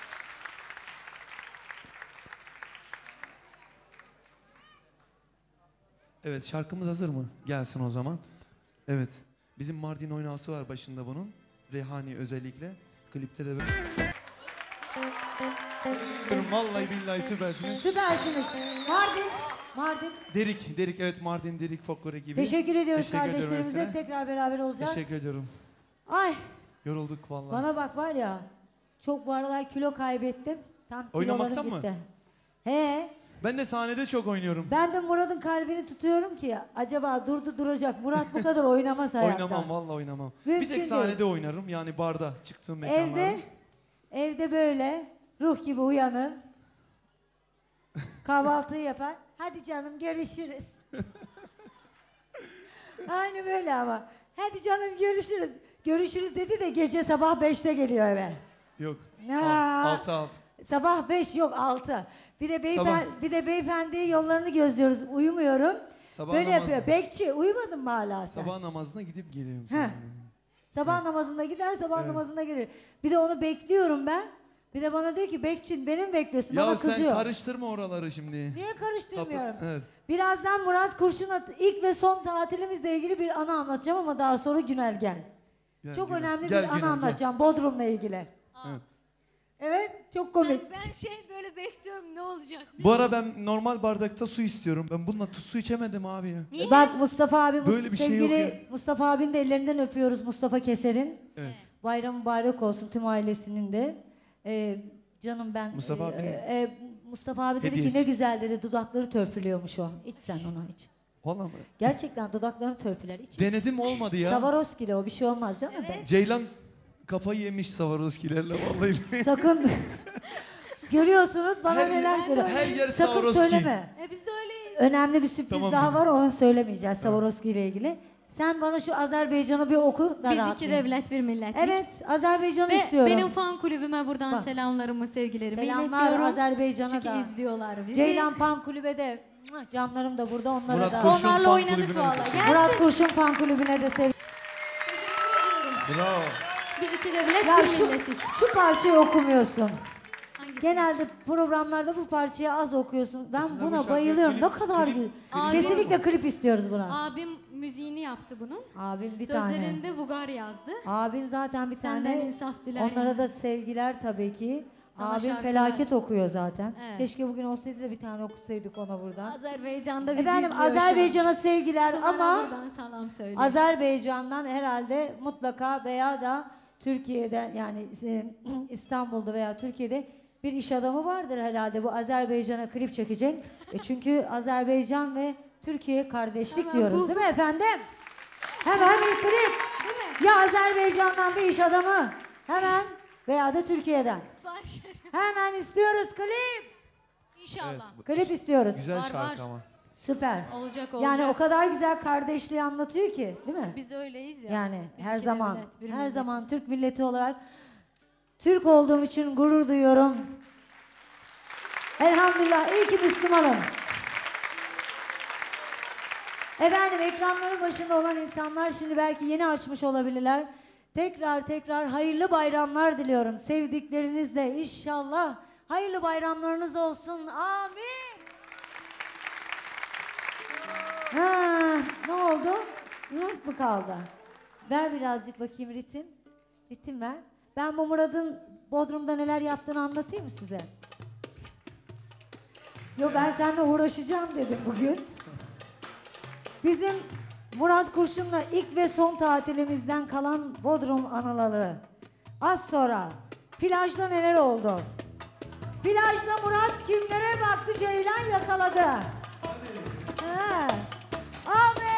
Evet şarkımız hazır mı? Gelsin o zaman. Evet. Bizim Mardin oynası var başında bunun. Reyhani özellikle. Klipte de böyle. Vallahi billahi süpersiniz. Süpersiniz. Mardin. Mardin. Derik, Derik evet Mardin Derik folklor ekibi. Teşekkür ediyoruz Teşekkür ediyorum kardeşlerimize. hepsine. Tekrar beraber olacağız. Teşekkür ediyorum. Ay Yorulduk vallahi. bana bak var ya. Çok bu aralar kilo kaybettim. Tam kilolarım Oynamaktan mı? gitti. He. Ben de sahnede çok oynuyorum. Ben de Murat'ın kalbini tutuyorum ki acaba durdu duracak. Murat bu kadar oynamaz hayatta. Oynamam vallahi oynamam. Mümkün bir tek değil. sahnede oynarım yani barda çıktığım mekanlarda. Evde, evde böyle ruh gibi uyanır. Kahvaltıyı yapar. Hadi canım görüşürüz. Aynı böyle ama. Hadi canım görüşürüz. Görüşürüz dedi de gece sabah beşte geliyor eve. Yok. Ya. Altı altı. Sabah beş yok altı. Bir de beyefendi, Sabah. bir de beyefendi yollarını gözlüyoruz. Uyumuyorum. Sabah Böyle namazı. yapıyor. Bekçi uyumadın mı hala sen? Sabah namazına gidip geliyorum. Heh. sahneye. Sabah namazında gider, sabah Evet. namazında gelir. Bir de onu bekliyorum ben. Bir de bana diyor ki Bekçin beni mi bekliyorsun? Ya bana sen kızıyor. karıştırma oraları şimdi. Niye karıştırmıyorum? Kapı- Evet. Birazdan Murat Kurşun'a ilk ve son tatilimizle ilgili bir anı anlatacağım ama daha sonra Günel gel. Gel Çok Günel. önemli Gel bir anı Günel, gel. anlatacağım Bodrum'la ilgili. Evet. Evet, çok komik. Ben, ben şey böyle bekliyorum ne olacak? Bu ara ben normal bardakta su istiyorum. Ben bununla tu- su içemedim abi ya. Niye? Bak Mustafa abi, Böyle bir şey sevgili yok Mustafa abinin de ellerinden öpüyoruz, Mustafa Keser'in. Evet. Bayram mübarek olsun tüm ailesinin de. Ee, canım ben... Mustafa e, abi. e, Mustafa abi dedi Hediyesi. ki ne güzel dedi, dudakları törpülüyormuş o. İç sen onu iç. Vallahi mı? Gerçekten dudaklarını törpüler. İç, iç. Denedim olmadı ya. Savaroski'yle o bir şey olmaz canım Evet. Ceylan kafayı yemiş Swarovski'lerle vallahi. ben. Sakın. Görüyorsunuz bana Her- neler söylüyor. her yer Sakın Swarovski. söyleme. E biz de öyleyiz. Önemli bir sürpriz Tamam. daha var, onu söylemeyeceğiz Swarovski ile ilgili. Sen bana şu Azerbaycan'ı bir oku da Biz iki rahatlayayım. devlet bir millet. Evet, Azerbaycan'ı Ve istiyorum. benim fan kulübüme buradan Bak. selamlarımı, sevgilerimi Selamlar iletiyorum. Azerbaycan'a Çünkü da. izliyorlar bizi. Ceylan Fan Kulübe de mwah, canlarım da burada, onlara Murat da. Kurşun Onlarla fan oynadık kulübüne valla. katıldım. Gelsin. Murat Kurşun Fan Kulübü'ne de sev. Bravo. Biz iki devlet Ya bir şu, milletik. şu parçayı okumuyorsun. Hangisi? Genelde programlarda bu parçayı az okuyorsun. Ben Aslında bu buna şarkı bayılıyorum. klip- ne kadar klip- güzel. klip Kesinlikle yok mu? klip istiyoruz buna. Abim müziğini yaptı bunun. Abim bir tane. Sözlerinde Vugar yazdı. Abin zaten bir Senden tane. insaf dilerim. Onlara da sevgiler tabii ki. Sana Abim şarkılar. felaket okuyor zaten. Evet. Keşke bugün olsaydı da bir tane okusaydık ona buradan. Azerbaycan'da bizi Efendim izliyor şu an. Azerbaycan'a sevgiler Tuna'na ama buradan selam söyle. Azerbaycan'dan herhalde mutlaka veya da Türkiye'den yani e, İstanbul'da veya Türkiye'de bir iş adamı vardır herhalde bu Azerbaycan'a klip çekecek. E çünkü Azerbaycan ve Türkiye kardeşlik Hemen diyoruz buldum. değil mi efendim? Hemen bir klip. Ya Azerbaycan'dan bir iş adamı hemen veya da Türkiye'den. Sipariş verin. Hemen istiyoruz klip. İnşallah. Klip istiyoruz. Güzel Var, şarkı var. ama. Süper. Olacak olacak. Yani o kadar güzel kardeşliği anlatıyor ki değil mi? Biz öyleyiz ya. Yani Biz her iki zaman devlet, bir her milletiz. zaman Türk milleti olarak Türk olduğum için gurur duyuyorum. Elhamdülillah iyi ki Müslümanım. Efendim ekranların başında olan insanlar şimdi belki yeni açmış olabilirler. Tekrar tekrar hayırlı bayramlar diliyorum. Sevdiklerinizle inşallah hayırlı bayramlarınız olsun. Amin. Ha, ne oldu? Yok mu kaldı? Ver birazcık bakayım ritim. Ritim ver. Ben bu Murat'ın Bodrum'da neler yaptığını anlatayım mı size? Yo ben seninle uğraşacağım dedim bugün. Bizim Murat Kurşun'la ilk ve son tatilimizden kalan Bodrum anıları. Az sonra plajda neler oldu? Plajda Murat kimlere baktı, Ceylan yakaladı. Ha. Abi!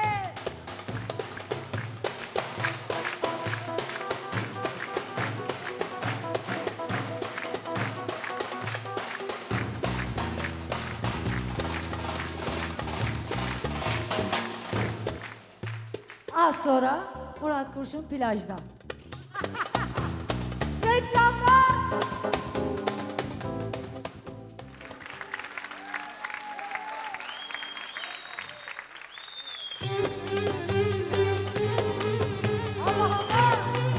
Az sonra Murat Kurşun plajda. Reklamlar! Allah Allah!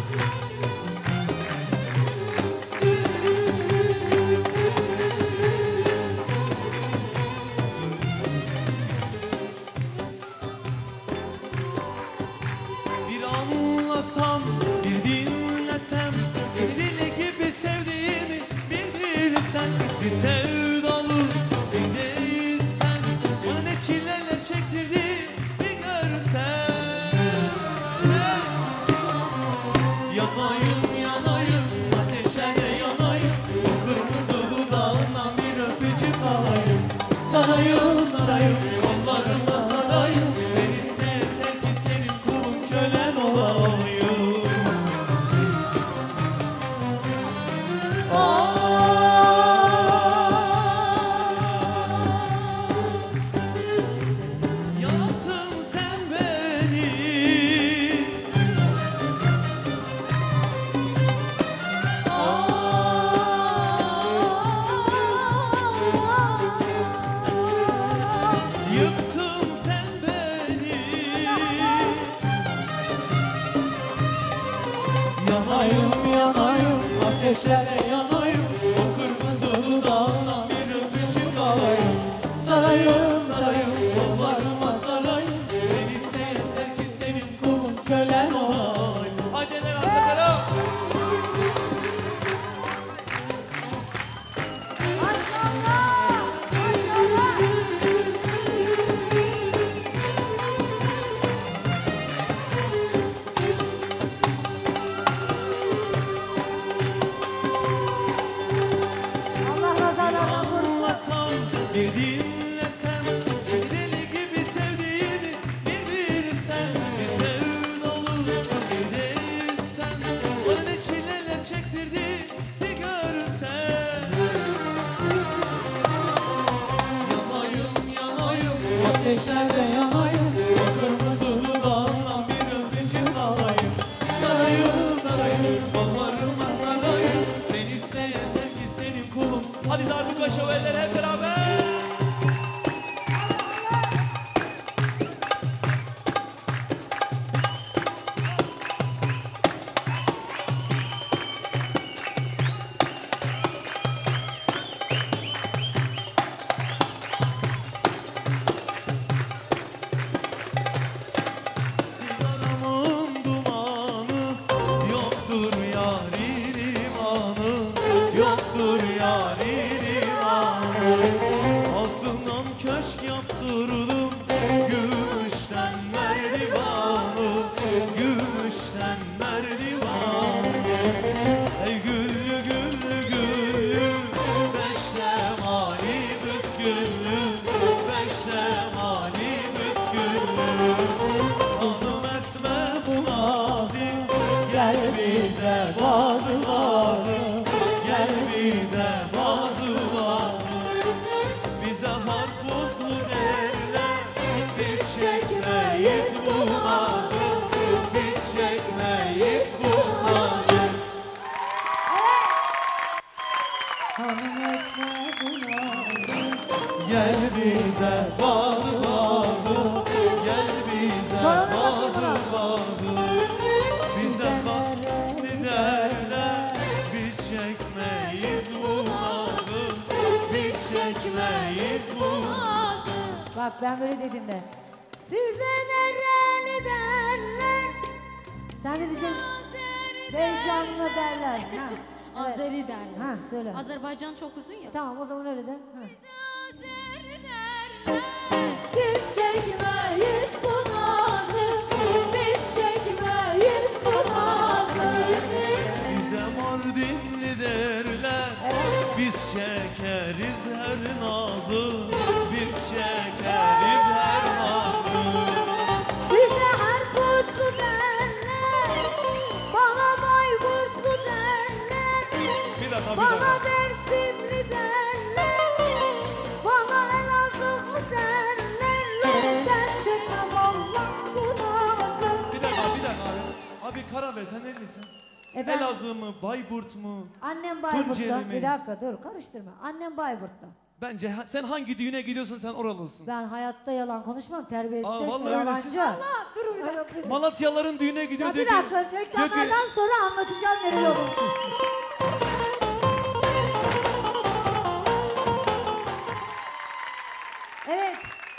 Bir anlasam, bir dinlesem, seni deli gibi sevdiğimi bir bilsen, bir sevdalı bir değilsen, bana ne çileler çektirdiğimi bir görsen. Hey! Yanayım yanayım, ateşlerde yanayım, o kırmızı dudağından bir öpücük alayım. Sarayım sarayım kollarımda sarayım. Sen iste yeter ki senin kulun kölen olayım. Yaktın sen beni. Yıktın sen beni. Yanayım yanayım ateşlere yanayım. O kırmızı dudağına bir öpücük alayım. Sarayım sarayım kollarıma sarayım. Sen iste yeter ki senin kulun kölen olayım. Hadi neler anlatırım. Maşallah! Maşallah! Allah nazarlardan korusun. Anlasam, bir dinlesem, seni deli gibi sevdiğimi bir bilsen, bir sevdalı bir değilsen, bana ne çileler çektirdi bir görsen. Yanayım yanayım ateşlerde yanayım, o kırmızı dudağına bir öpücük alayım. Sarayım sarayım kollarıma sarayım, sen iste yeter ki senin kulun. Hadi darbuka şövalyeler hep beraber. Sigaramın dumanı, yoktur yarim imanı, yoktur yarim imanı. Altından köşk yaptırdım, gümüşten merdivanı, gümüşten merdivanı. Ey güllü güllü güllü, beşte mani püsküllü, beşte mani püsküllü. Kızım etme bu nazi, gel bize bazı bazı, gel bize bazı bazı. Bize harputlu derler, biz çekmeyiz bu nazı, biz çekmeyiz bu nazı. Hanım etme bu nazı. Gel bize bazı bazı, gel bize Sonra da bazı bakıyorlar. bazı. Bize haklı derler, biz çekmeyiz bu nazı, biz çekmeyiz bu nazı. Bak ben böyle dedim de. Size nereli derler. Sen de diyeceksin. Beycanlı derler. Ha, evet. Azeri derler. Ha, söyle. Azerbaycan çok uzun ya. Tamam o zaman öyle de. Ha. Azeri derler. Biz çekmeyiz bu nazı, biz çekmeyiz bu nazı. Bize Mardinli derler, biz çekeriz her nazı, biz çekeriz her nazı. Bize her burçlu derler. Bana bayburçlu derler. Bir dakika bir Bana dakika. Dersimli derler. Bana Elazığlı derler. Yok ben çekmem Allah bu nazı. Bir dakika bir dakika abi. Abi karar ver, sen nerelisin? Efendim? Elazığ mı, Bayburt mu? Annem Tunceli Bayburt'ta. mi? Bir dakika dur karıştırma. Annem Bayburt'ta. Bence ha- sen hangi düğüne gidiyorsun sen oralısın. Ben hayatta yalan konuşmam. Aa, Terbiyesizleşme vallahi yalancı. öylesin. Allah dur bir dakika. Malatyalıların düğüne gidiyor Ya diyor bir ki- dakika diyor ki, reklamlardan sonra anlatacağım nereli olduğunu. Evet.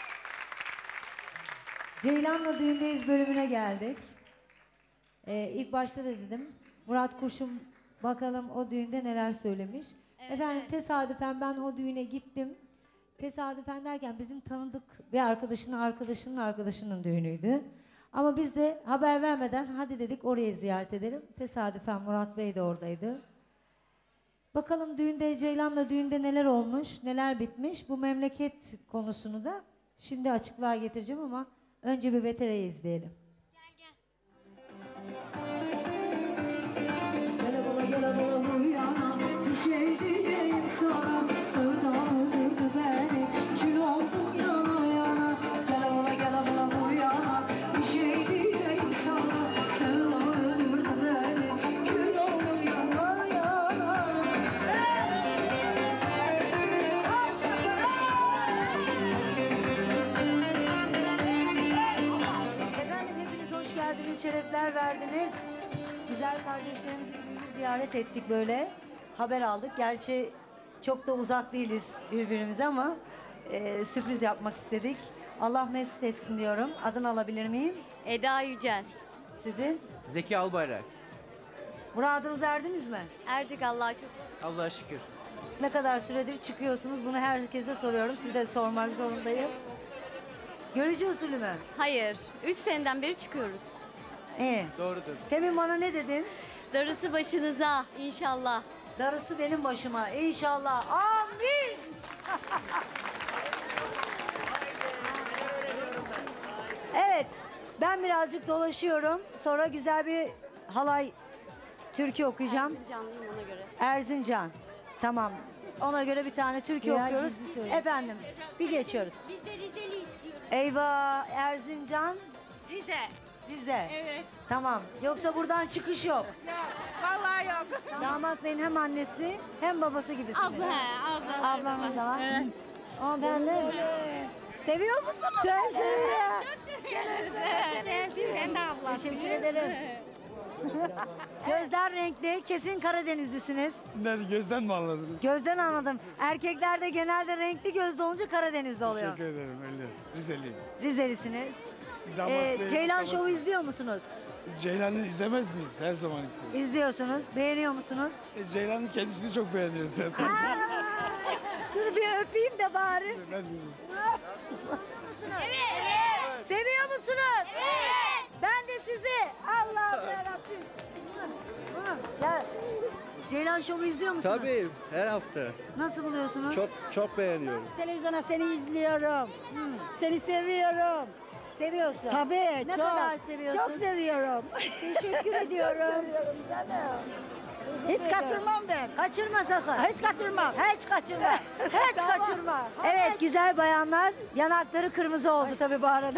Ceylan'la Düğündeyiz bölümüne geldik. Ee, ilk başta da dedim. Murat Kurşun bakalım o düğünde neler söylemiş. Efendim tesadüfen ben o düğüne gittim. Tesadüfen derken bizim tanıdık bir arkadaşının arkadaşının arkadaşının düğünüydü. Ama biz de haber vermeden hadi dedik oraya ziyaret edelim. Tesadüfen Murat Bey de oradaydı. Bakalım düğünde Ceylan'la düğünde neler olmuş, neler bitmiş. Bu memleket konusunu da şimdi açıklığa getireceğim ama önce bir Vetere'yi izleyelim. Gele bala gele bala uyana bir şey diyeyim sana. Sevdan öldürdü beni, kül oldum yana yana. Gele bala gele bala uyana bir şey diyeyim sana. Sevdan öldürdü beni, kül oldum yana yana. Efendim hepiniz hoş geldiniz, şerefler verdiniz. Güzel kardeşlerimizi birbirimizi ziyaret ettik böyle. Haber aldık. Gerçi çok da uzak değiliz birbirimize ama e, sürpriz yapmak istedik. Allah mesut etsin diyorum. Adını alabilir miyim? Eda Yücel. Sizin? Zeki Albayrak. Muradınızı erdiniz mi? Erdik Allah'a çok. Allah'a şükür. Ne kadar süredir çıkıyorsunuz? Bunu herkese soruyorum. Size de sormak zorundayım. Görücü usulü mü? Hayır. Üç seneden beri çıkıyoruz. İyi. Doğrudur. Temin bana ne dedin? Darısı başınıza inşallah. Darısı benim başıma inşallah. Amin. Evet. Ben birazcık dolaşıyorum. Sonra güzel bir halay türkü okuyacağım. Canlıyım ona göre. Erzincan. Tamam. Ona göre bir tane türkü Veya okuyoruz. gizli söyle. Efendim. Bir geçiyoruz. Biz de Rizeli istiyoruz. Eyvah Erzincan. Rize. Rize. Evet. Tamam. Yoksa buradan çıkış yok. Vallahi yok. Damat Bey'in hem annesi hem babası gibisiniz. Abla he, abla. Ablamız da var. Ama ben de seviyor musunuz? Çok seviyorum. Çok seviyoruz. Ben de ablam. Teşekkür ederim. Gözler renkli, kesin Karadenizlisiniz. Nerede gözden mi anladınız? Gözden anladım. Erkekler de genelde renkli gözlü olunca Karadenizli oluyor. Teşekkür ederim öyle. Rizeliyim. Rizelisiniz. Damat Ee, Bey, Ceylan babası. Show'u izliyor musunuz? Ceylan'ı izlemez miyiz? Her zaman izleriz. İzliyorsunuz. Beğeniyor musunuz? E, Ceylan'ın kendisini çok beğeniyoruz zaten. Dur bir öpeyim de bari. Ben de- Evet. Seviyor musunuz? Evet. Ben de sizi. Allah'ım yarabbim. Ya Ceylan Show'u izliyor musunuz? Tabii her hafta. Nasıl buluyorsunuz? Çok çok beğeniyorum. Televizyona seni izliyorum. Seni seviyorum. Seviyorsun. Tabii Ne çok. kadar seviyorsun? Çok seviyorum. Teşekkür ediyorum. Hiç kaçırmam ben. Kaçırma sakın. Hiç kaçırmam. Hiç kaçırma. Hiç Tamam. kaçırma. Evet güzel bayanlar yanakları kırmızı oldu tabii bu arada.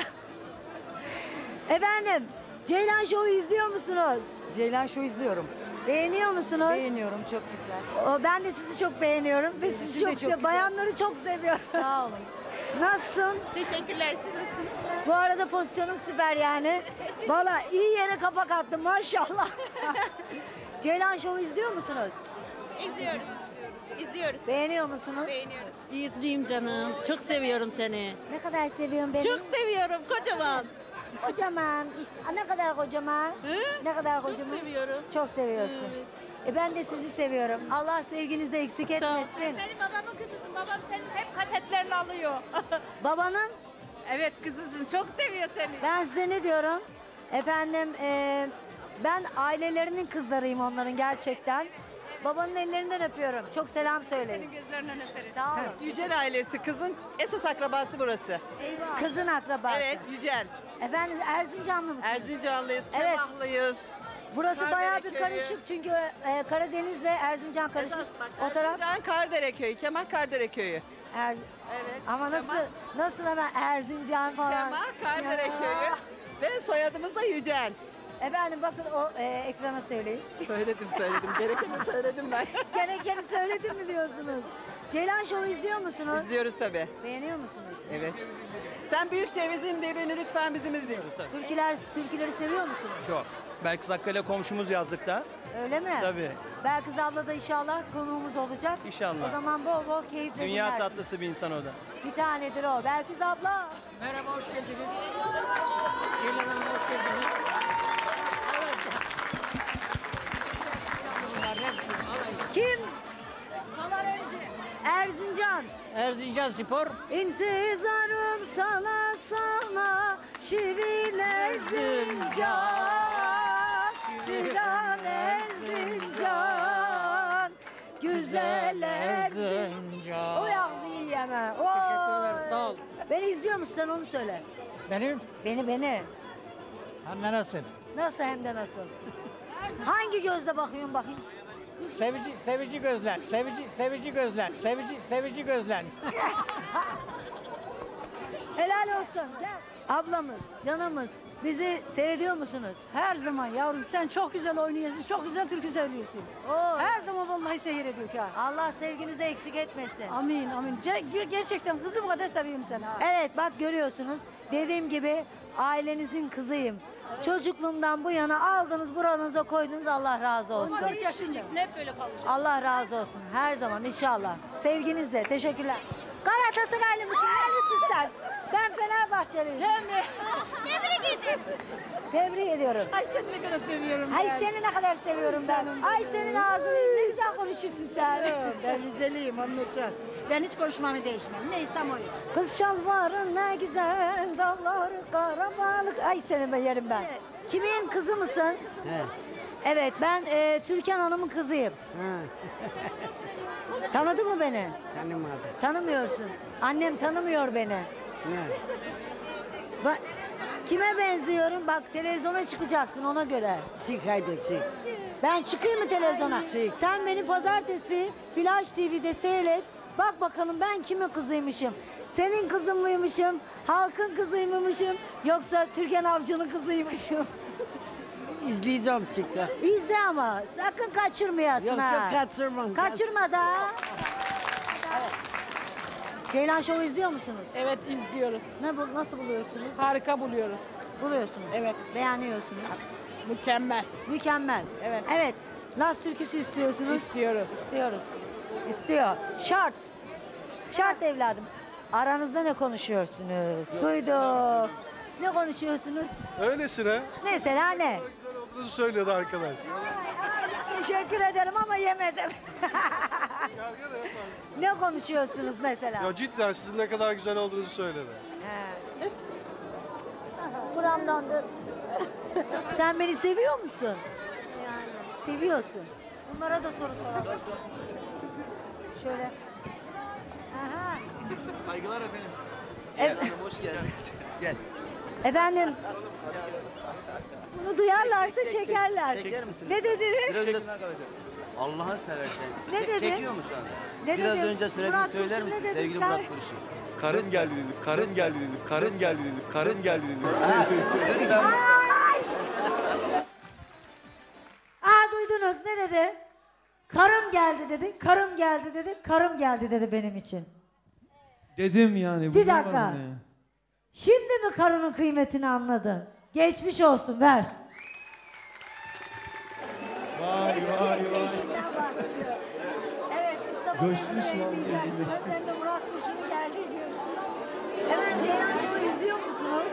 Efendim Ceylan Show'u izliyor musunuz? Ceylan Show izliyorum. Beğeniyor musunuz? Beğeniyorum, çok güzel. O, ben de sizi çok beğeniyorum ve sizi Sizi çok, de çok sev- güzel. bayanları çok seviyorum. Sağ olun. Nasılsın? Teşekkürler. Siz nasılsınız? Bu arada pozisyonun süper yani. Valla iyi yere kapak attın maşallah. Ceylan Show'u izliyor musunuz? İzliyoruz. İzliyoruz. Beğeniyor musunuz? Beğeniyoruz. İzleyeyim canım. Çok seviyorum seni. Ne kadar seviyorum beni? Çok seviyorum kocaman. Kocaman. Aa, ne kadar kocaman? Ne kadar kocaman? seviyorum. Çok seviyorsun. E ben de sizi seviyorum. Allah sevginizi eksik etmesin. Benim babamın kızısın. Babam senin hep kasetlerini alıyor. Babanın Evet kızısın. Çok seviyor seni. ben size ne diyorum? Efendim e, ben ailelerinin kızlarıyım onların gerçekten. Babanın ellerinden öpüyorum. Çok selam söyleyin. Gözlerinden öperim. Sağ olun. Yücel ailesi, kızın esas akrabası burası. Kızın akrabası. Evet, Yücel. Efendim Erzincanlı mısınız? Erzincanlıyız, Evet. Kemahlıyız. Burası Kardere bayağı bir köyü. karışık çünkü e, Karadeniz ve Erzincan karışmış. Esas bak, O taraf Erzincan Kardere köyü, Kemal Kardere köyü. Er- Evet. Ama nasıl Kemal, nasıl hemen Erzincan falan. Kemal Kardere Ya. köyü. Ve soyadımız da Yücel. Efendim bakın o e, ekrana söyleyin. Söyledim, söyledim. Gerekeni söyledim ben. Gerekeni söyledim mi diyorsunuz? Ceylan Show'u izliyor musunuz? İzliyoruz tabii. Beğeniyor musunuz? Evet. Sen büyük cevizim diye beni lütfen bizim izleyin. Türküler, türküleri seviyor musunuz? Çok. Belki Sakkale komşumuz yazdık da. Öyle mi? Tabii. Belkıs abla da inşallah konuğumuz olacak. İnşallah. O zaman bol bol keyifle Dünya dinlersiniz. tatlısı bir insan o da. Bir tanedir o. Belkıs abla. Merhaba, hoş geldiniz. Ceylan Hanım, hoş geldiniz. Kim? Erzincan. Erzincan Spor. İntizarım sana sana şirin Erzincan. Şirin Erzincan. Güzel. güzellersin can. O ağzı yiyeme. Oo. Teşekkürler, sağ ol. Beni izliyor musun sen onu söyle. Benim Beni beni. hem de nasıl? Nasıl hem de nasıl? Hangi gözle bakıyorsun bakayım? Sevici, sevici gözler, sevici, sevici gözler, sevici, sevici gözler. Helal olsun. Gel. Ablamız, canımız. Bizi seyrediyor musunuz? Her zaman yavrum sen çok güzel oynuyorsun, çok güzel türkü söylüyorsun. Oo. Her zaman vallahi seyrediyor ha. Allah sevginizi eksik etmesin. Amin amin. Ce- gerçekten kızım kadar seviyorum seni ha. Evet bak görüyorsunuz. Dediğim gibi ailenizin kızıyım. Çocukluğumdan bu yana aldınız buranıza koydunuz Allah razı olsun. on dört yaşında. Hep böyle kalacak. Allah razı olsun her zaman inşallah. Sevginizle teşekkürler. Galatasaraylı mısın? Nerelisin sen? Ben Fenerbahçeliyim. Tebrik ederim. Tebrik ediyorum. Ay seni ne kadar seviyorum Ay ben. seni ne kadar seviyorum ben. Canım Ay benim. senin ağzın ne güzel konuşursun sen. Ben Rizeliyim anlatacağım. Ben hiç konuşmamı değişmem. Neysem oyum. Kız şalvarın ne güzel dalları kara balık. Ay seni ben yerim ben. Kimin kızı mısın? He. Evet ben e, Türkan Hanım'ın kızıyım. Tanıdı mı beni? Tanımadım. Tanımıyorsun. Annem tanımıyor beni. Ne? Ba- Kime benziyorum? Bak televizyona çıkacaksın ona göre. Çık hadi çık. Ben çıkayım mı televizyona? Sen beni pazartesi Flash T V'de seyret. Bak bakalım ben kimin kızıymışım? Senin kızın mıymışım? Halkın kızıymışım? Yoksa Türkan Avcı'nın kızıymışım? İzleyeceğim çık. İzle ama sakın kaçırmayasın Yok ha. yok kaçırmam. Kaçırma da. Ceylan Show'u izliyor musunuz? Evet izliyoruz. Ne bu, nasıl buluyorsunuz? Harika buluyoruz. Buluyorsunuz. Evet. Beğeniyorsunuz. Mükemmel. Mükemmel. Evet. Evet. Laz türküsü istiyorsunuz. İstiyoruz. İstiyoruz. İstiyor. Şart. Şart evladım. Aranızda ne konuşuyorsunuz? Duyduk. Ne konuşuyorsunuz? Öylesine Mesela ne? güzel olduğunu söylüyordu arkadaş. Teşekkür ederim ama yemedim. Ne konuşuyorsunuz mesela? Ya cidden sizin ne kadar güzel olduğunuzu söyledi. He. Buramdan da. Sen beni seviyor musun? Seviyorsun. Bunlara da soru soralım. Şöyle. Aha. Saygılar efendim. Evet. Hoş geldiniz. Gel. Efendim. Bunu duyarlarsa çekerler. Çeker misin? Ne dediniz? Biraz önce Allah'ı seversen. Ne Çek- dedin? Çekiyor mu şu anda? Ne Biraz dedim? önce söylediğini Murat söyler Kurşun ne misin dedi? sevgili Sen- Murat Kurşun? Karın geldi dedi, karın geldi dedi, karın geldi dedi, karın geldi dedi. Lütfen. Aa duydunuz ne dedi? Karım geldi dedi, karım geldi dedi, karım geldi dedi benim için. Dedim yani. bu Bir ne var dakika. bunda ya? Şimdi mi karının kıymetini anladın? Geçmiş olsun ver. Vay vay vay. Eşimden bahsediyor. Evet Mustafa Coşmuş Bey'in vallahi diyeceksin. billahi. Sen de Murat Kurşun'u geldi diyorsun. Efendim Ceylan Show'u izliyor musunuz?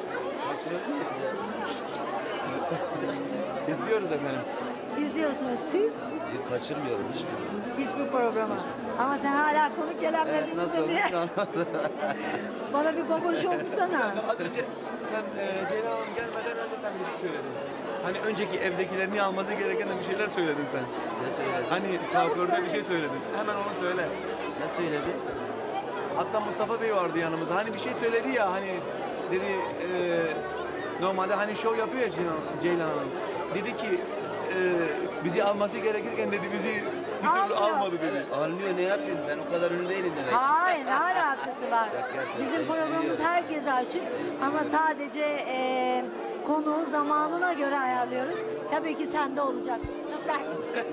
İzliyoruz efendim. İzliyorsunuz siz. Kaçırmıyorum hiçbir. Hiçbir programa. Ama sen hala konuk gelemedin Nasıl diye. olmuş Bana bir baboş okusana. Az önce sen e, Ceylan Hanım gelmeden önce sen bir şey söyledin. Hani önceki evdekilerini alması gereken de bir şeyler söyledin sen. Ne söyledin? Hani kuaförde bir şey söyledin. Hemen onu söyle. Ne söyledi? Hatta Mustafa Bey vardı yanımızda. Hani bir şey söyledi ya hani dedi e, normalde hani şov yapıyor ya Ceylan, Ceylan Hanım. Dedi ki e, bizi alması gerekirken dedi bizi bir türlü Almıyor. almadı dedi. Almıyor ne yapıyorsun? Ben o kadar ünlü değilim demek. Hayır ne alakası var? Şaka yapıyorum, Bizim seni programımız seviyorum. herkese açık ama sadece e, konuğu zamanına göre ayarlıyoruz. Tabii ki sende olacak. Sus lan.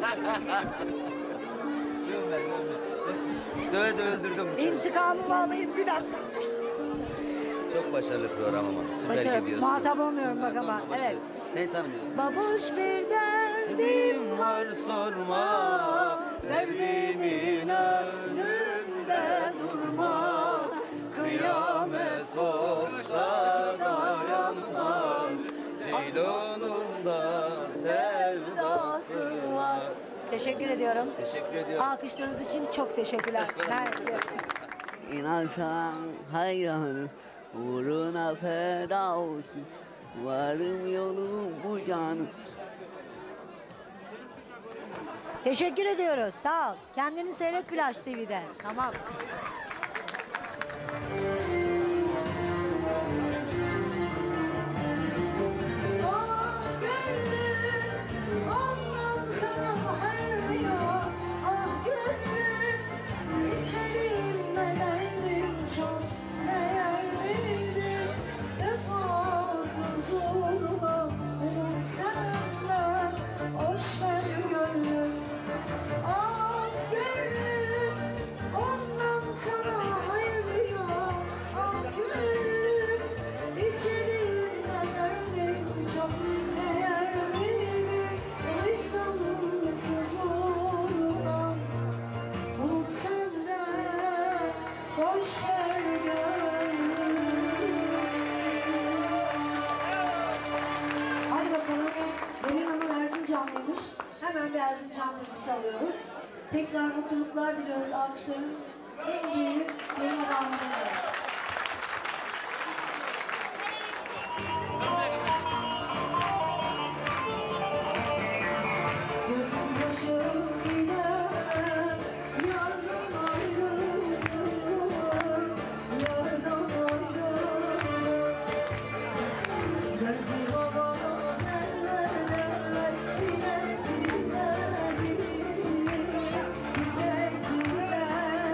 Döve döve öldürdüm bu çocuğu. İntikamımı alayım bir dakika. Çok başarılı program ama. Süper Başarılı. gidiyorsun. Muhatap olmuyorum bak ama. Başarılı. Evet. Seni tanımıyorsun. Babuş bir derdim var sorma, derdimin önünde durma. Kıyamet olsa dayanmaz. Ceylan'ın da sevdası var. Teşekkür ediyorum. Teşekkür ediyorum. Alkışlarınız için çok teşekkürler. Mersi. İnansan hayranım, uğruna feda olsun. Varım yolum bu canım. Teşekkür ediyoruz. Sağ ol. Kendini seyret Flash T V'de. Tamam. Hadi bakalım. Gelin Hanım Erzincanlıymış. Hemen bir Erzincan türküsü alıyoruz. Tekrar mutluluklar diliyoruz. Alkışların en büyük gelin adamlarına. Gözüm başım gider, yardan ayrılır, yardan ayrılır. Dersi baba derler derler, dile dile dile dile dile.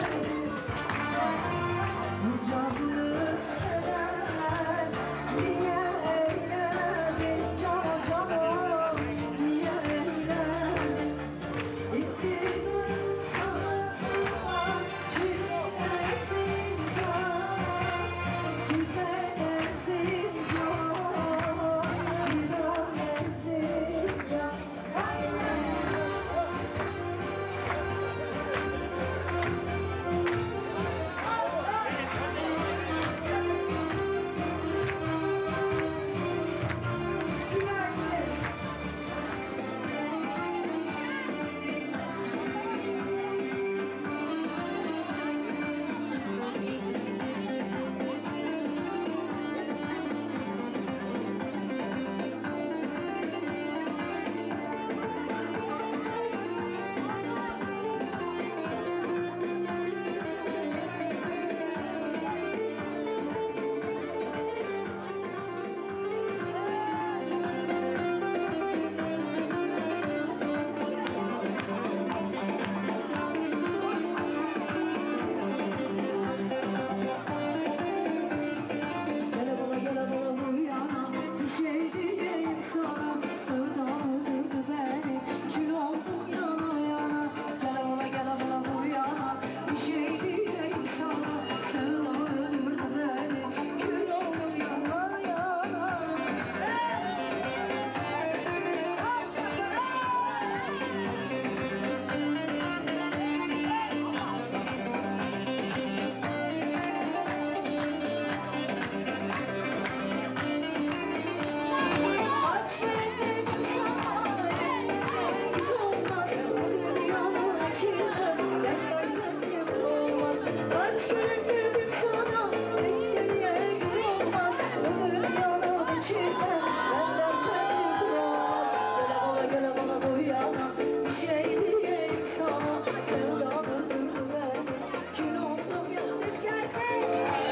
Bu cazını eder, niye eyledin cano cano, niye eyledin? İtiz ölüm sanasından çiğ dersin can, bize dersin can, bize dersin can. Süpersiniz. Gele bala gele bala bu yana, bir şey diyeyim sana. Sevda öldürdü beni, kül oldum yana yana. Gele bala gele bala bu yana, bir şey diyeyim sana. Sevda öldürdü beni, kül oldum yana yana. Aç dedim sana, gül olmaz. Bu dünyanın içinde benden gül olmaz. Kaç kere dedim sana, beklediğe gül olmaz. Bu dünyanın içinde benden gül olmaz. Gele bala gele bala bu yana, bir şey diyeyim sana. Sevda öldürdü beni, kül oldum ya. Ses gelsin.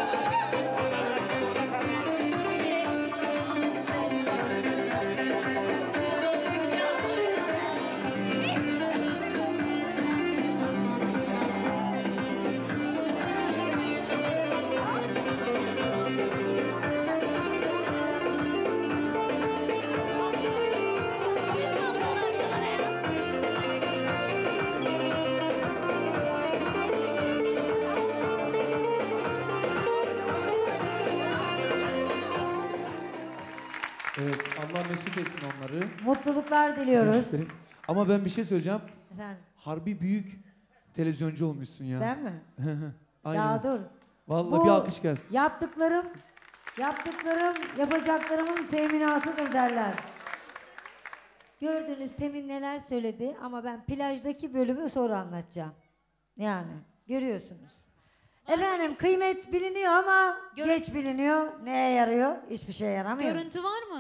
Evet, Allah mesut etsin onları. Mutluluklar diliyoruz. Teşekkür ederim. Ama ben bir şey söyleyeceğim. Efendim, Harbi büyük televizyoncu olmuşsun ya. ben mi? Aynen. Ya dur. Vallahi Bu bir alkış gelsin. Yaptıklarım, yaptıklarım yapacaklarımın teminatıdır derler. Gördüğünüz Temin neler söyledi ama ben plajdaki bölümü sonra anlatacağım. Yani görüyorsunuz. Efendim kıymet biliniyor ama Gör- geç biliniyor. Neye yarıyor? Hiçbir şeye yaramıyor. Görüntü var mı?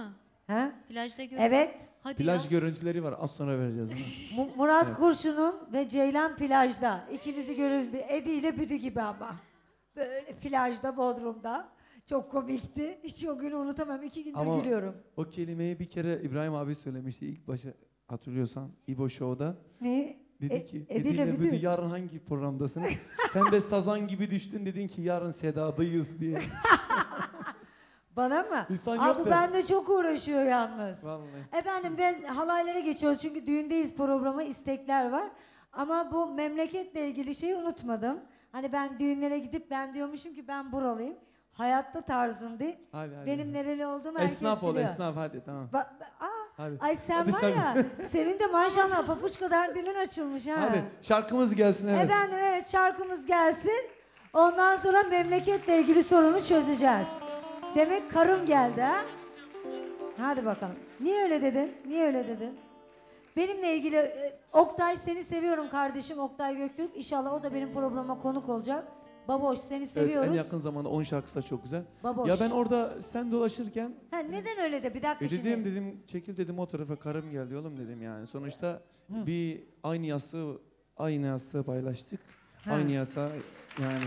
Ha? Plajda gör. Evet. Hadi Plaj ya. görüntüleri var. Az sonra vereceğiz. Onu. Mu- Murat Evet. Kurşun'un ve Ceylan plajda. İkimizi görür. Edi ile Büdü gibi ama. Böyle plajda, Bodrum'da. Çok komikti. Hiç o günü unutamam. İki gündür Ama gülüyorum. o kelimeyi bir kere İbrahim abi söylemişti ilk başa, hatırlıyorsan İbo Show'da. Ne? Dedi E- ki Edi Edi ile ile Büdü. Büdü yarın hangi programdasın? Sen de sazan gibi düştün, dedin ki yarın Seda'dayız diye. Bana mı? İnsan Aa, yok bu da. bende çok uğraşıyor yalnız. Vallahi. Efendim ben halaylara geçiyoruz çünkü düğündeyiz programa istekler var. Ama bu memleketle ilgili şeyi unutmadım. Hani ben düğünlere gidip ben diyormuşum ki ben buralıyım. Hayatta tarzım değil. Hadi, hadi. Benim nereli olduğumu herkes Esnaf ol, biliyor. esnaf hadi tamam. Ba- aa, Hadi. ay sen Hadi var şarkı. ya, senin de maşallah papuç kadar dilin açılmış ha. Hadi şarkımız gelsin evet. Efendim evet şarkımız gelsin. Ondan sonra memleketle ilgili sorunu çözeceğiz. Demek karım geldi ha. Hadi bakalım. Niye öyle dedin? Niye öyle dedin? Benimle ilgili e, Oktay seni seviyorum kardeşim Oktay Göktürk. İnşallah o da benim programa konuk olacak. Baboş seni seviyoruz. Evet, en yakın zamanda on şarkısı da çok güzel. Baboş. Ya ben orada sen dolaşırken Ha, neden öyle de bir dakika e şimdi. dedim dedim çekil dedim o tarafa, karım geldi oğlum dedim yani. Sonuçta bir aynı yastığı aynı yastığı paylaştık. Ha. Aynı yatağı yani.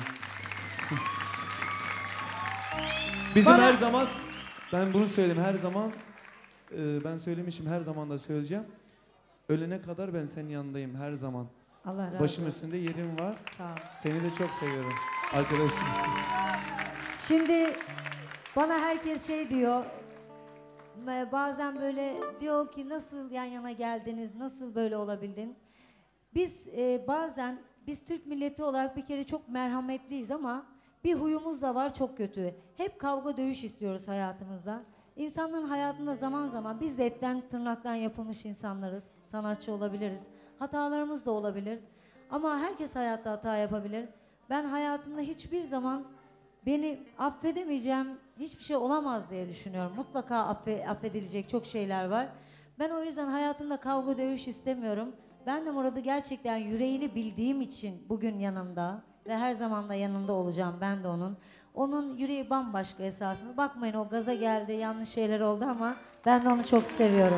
Bizim Bana- her zaman ben bunu söyledim her zaman e, ben söylemişim her zaman da söyleyeceğim. Ölene kadar ben senin yanındayım her zaman. Allah razı Başım olsun. üstünde yerim var. Sağ ol. Seni de çok seviyorum arkadaşım. Şimdi bana herkes şey diyor. e, Bazen böyle diyor ki nasıl yan yana geldiniz, nasıl böyle olabildin? Biz e, bazen biz Türk milleti olarak bir kere çok merhametliyiz ama bir huyumuz da var çok kötü. Hep kavga dövüş istiyoruz hayatımızda. İnsanların hayatında zaman zaman biz de etten tırnaktan yapılmış insanlarız. Sanatçı olabiliriz. Hatalarımız da olabilir. Ama herkes hayatta hata yapabilir. Ben hayatımda hiçbir zaman beni affedemeyeceğim hiçbir şey olamaz diye düşünüyorum. Mutlaka affe, affedilecek çok şeyler var. Ben o yüzden hayatımda kavga dövüş istemiyorum. Ben de Murat'ı gerçekten yüreğini bildiğim için bugün yanımda ve her zaman da yanında olacağım ben de onun. Onun yüreği bambaşka esasında. Bakmayın o gaza geldi, yanlış şeyler oldu ama ben de onu çok seviyorum.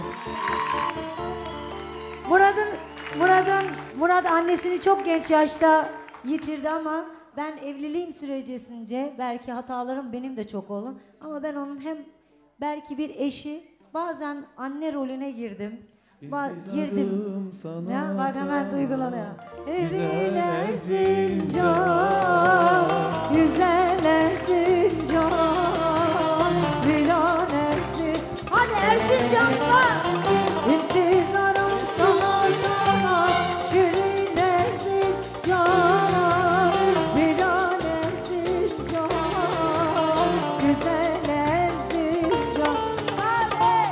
Murat'ın Murat'ın Murat annesini çok genç yaşta yitirdi ama ben evliliğim sürecince belki hatalarım benim de çok oldu ama ben onun hem belki bir eşi bazen anne rolüne girdim. Ba- girdim. Ya bak hemen duygulanıyor. Evin Erzincan, güzel Erzincan, Milan Erzin. Hadi Erzincan'la. İntizarım sana sana, şirin Erzincan, Milan Erzincan, güzel Erzincan. Hadi.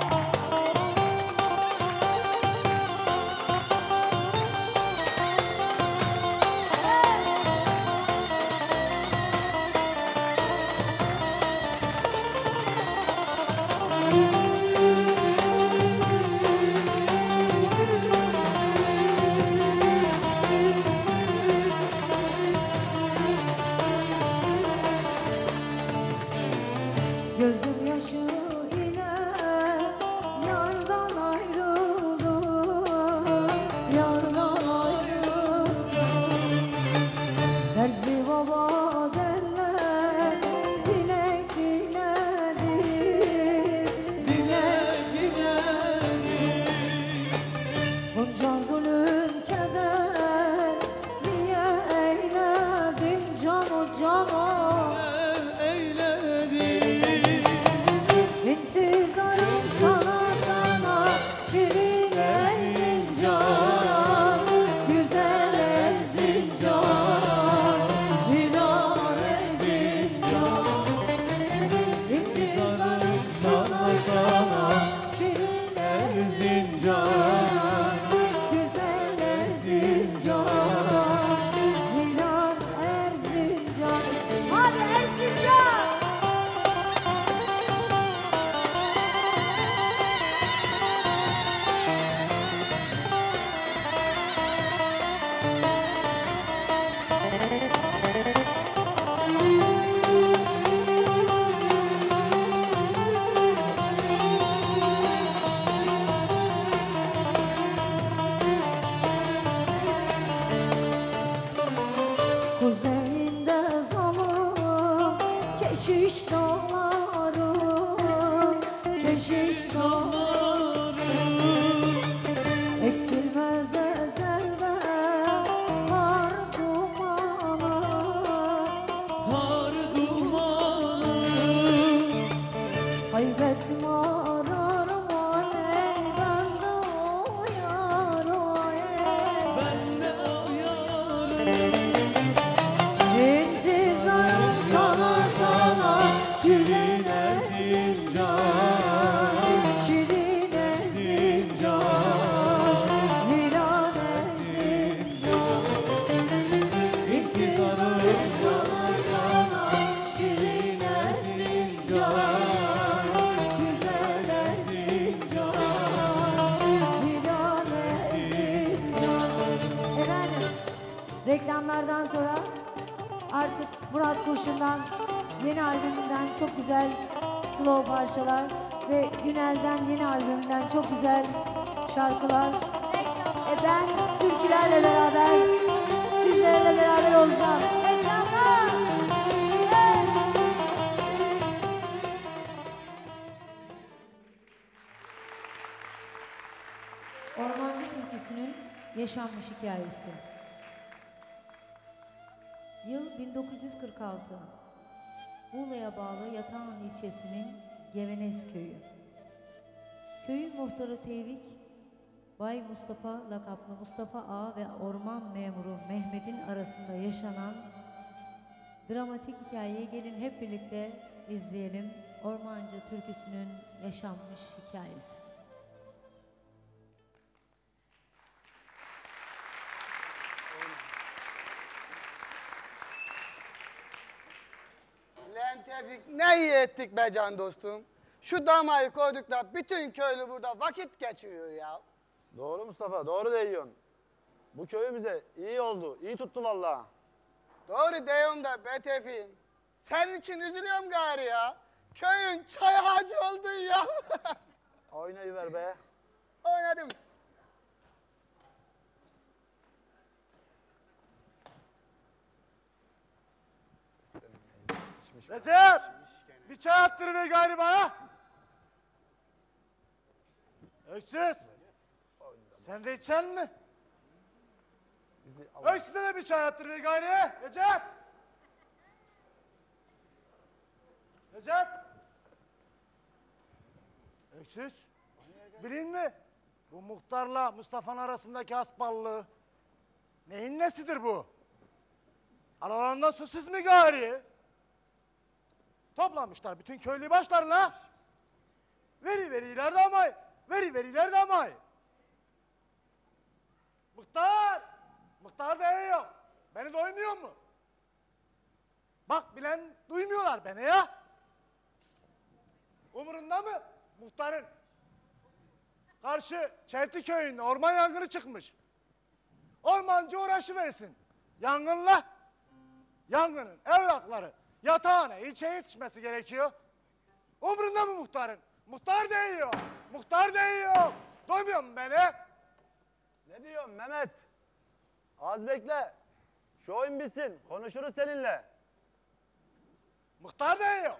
Gözüm yaşı ile yardan ayrıldım, yardan ayrıldım. Terzi baba derler, dilek diledi, dilek diledi. Bunca zulüm keder, niye eyledin cano cano? keşiş dağlarım, keşiş dağlarım, eksilmez ezelde kar dumanı, kar dumanı. Kaybetme ararım aney, ben de o yar o ey, ben de o yarım. İntizarım sana sana, şirine zincan, şirine zincan, vilane zincan. İntizarım sana sana, şirine zincan, güzele zincan, vilane zincan. Efendim, reklamlardan sonra artık Murat Kurşun'dan yeni albümünden çok güzel slow parçalar ve Günel'den yeni albümünden çok güzel şarkılar. E ben türkülerle beraber sizlerle beraber olacağım. Reklamlar! Hey! Ormancı türküsünün yaşanmış hikayesi. Yıl bin dokuz yüz kırk altı. Muğla'ya bağlı Yatağan ilçesinin Gevenes köyü. Köyün muhtarı Tevfik, Bay Mustafa lakaplı Mustafa Ağa ve orman memuru Mehmet'in arasında yaşanan dramatik hikayeyi gelin hep birlikte izleyelim. Ormancı türküsünün yaşanmış hikayesi. Lan Tevfik, ne iyi ettik be can dostum. Şu damayı koyduk da bütün köylü burada vakit geçiriyor ya. Doğru Mustafa, doğru diyorsun. Bu köyümüze iyi oldu, iyi tuttu vallahi. Doğru diyorum da be Tevfik'im. Senin için üzülüyorum gari ya. Köyün çay ağacı oldu ya. Oynayıver be. Oynadım. Recep! Bir çay attırıver gari bana. Öksüz! Sen de içen mi? Öksüz'e de bir çay attırıver gari. Recep! Recep! Öksüz! Bilin mi? Bu muhtarla Mustafa'nın arasındaki hasballığı. Neyin nesidir bu? Aralarında susuz mu gari? Toplamışlar bütün köylü başlarına. Veri veriler de amay. Veri veriler de amay. Muhtar! Muhtar değiyor. Beni duymuyor mu? Bak bilen duymuyorlar beni ya. Umurunda mı? Muhtarın. Karşı Çelti köyünde orman yangını çıkmış. Ormancı uğraşıversin. Yangınla. Yangının evrakları yatağına ilçeye yetişmesi gerekiyor. Umrunda mı muhtarın? Muhtar değiyor. Muhtar değiyor. Duymuyor musun beni? Ne diyorsun Mehmet? Az bekle. Şu oyun bitsin, konuşuruz seninle. Muhtar değiyor.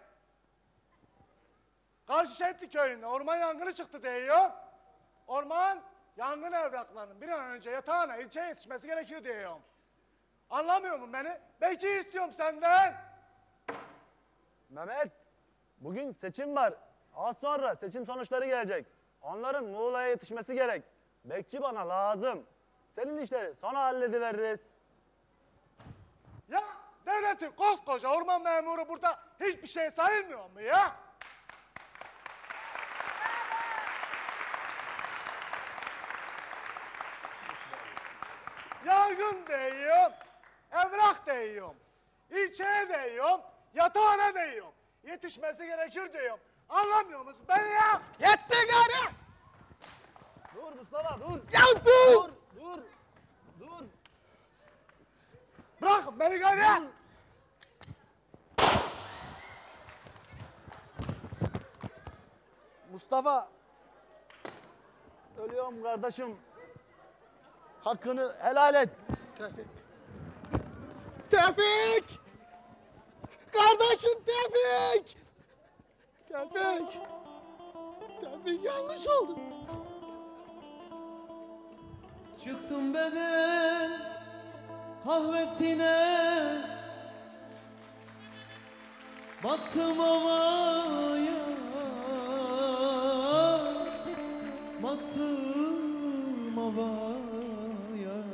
Karşı Şehitli köyünde orman yangını çıktı diyor. Orman yangın evraklarının bir an önce yatağına ilçeye yetişmesi gerekiyor diyor. Anlamıyor musun beni? Belki istiyorum senden. Mehmet, bugün seçim var. Az sonra seçim sonuçları gelecek. Onların Muğla'ya yetişmesi gerek. Bekçi bana lazım. Senin işleri sonra hallediveririz. Ya devletin koskoca orman memuru burada hiçbir şey sayılmıyor mu ya? Yangın değiyorum, evrak değiyorum, ilçeye değiyorum, yatağına değiyorum. Yetişmesi gerekir diyorum. Anlamıyor musun beni ya? Yetti gari! Dur Mustafa dur. Ya dur! Dur, dur, dur. Bırakın beni gari! Mustafa, ölüyorum kardeşim. Hakkını helal et. Tevfik! Tevfik! Kardeşim Tevfik! Tevfik! Tevfik yanlış oldu. Çıktım beden kahvesine, baktım havaya, baktım havaya.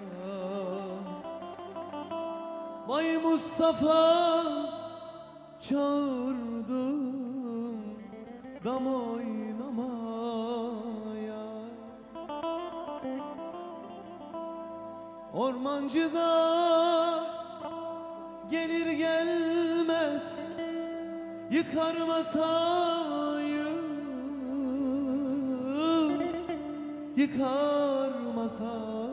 Bay Mustafa çağırdım dam oynamaya. Ormancıda gelir gelmez yıkar masayı, yıkar masayı.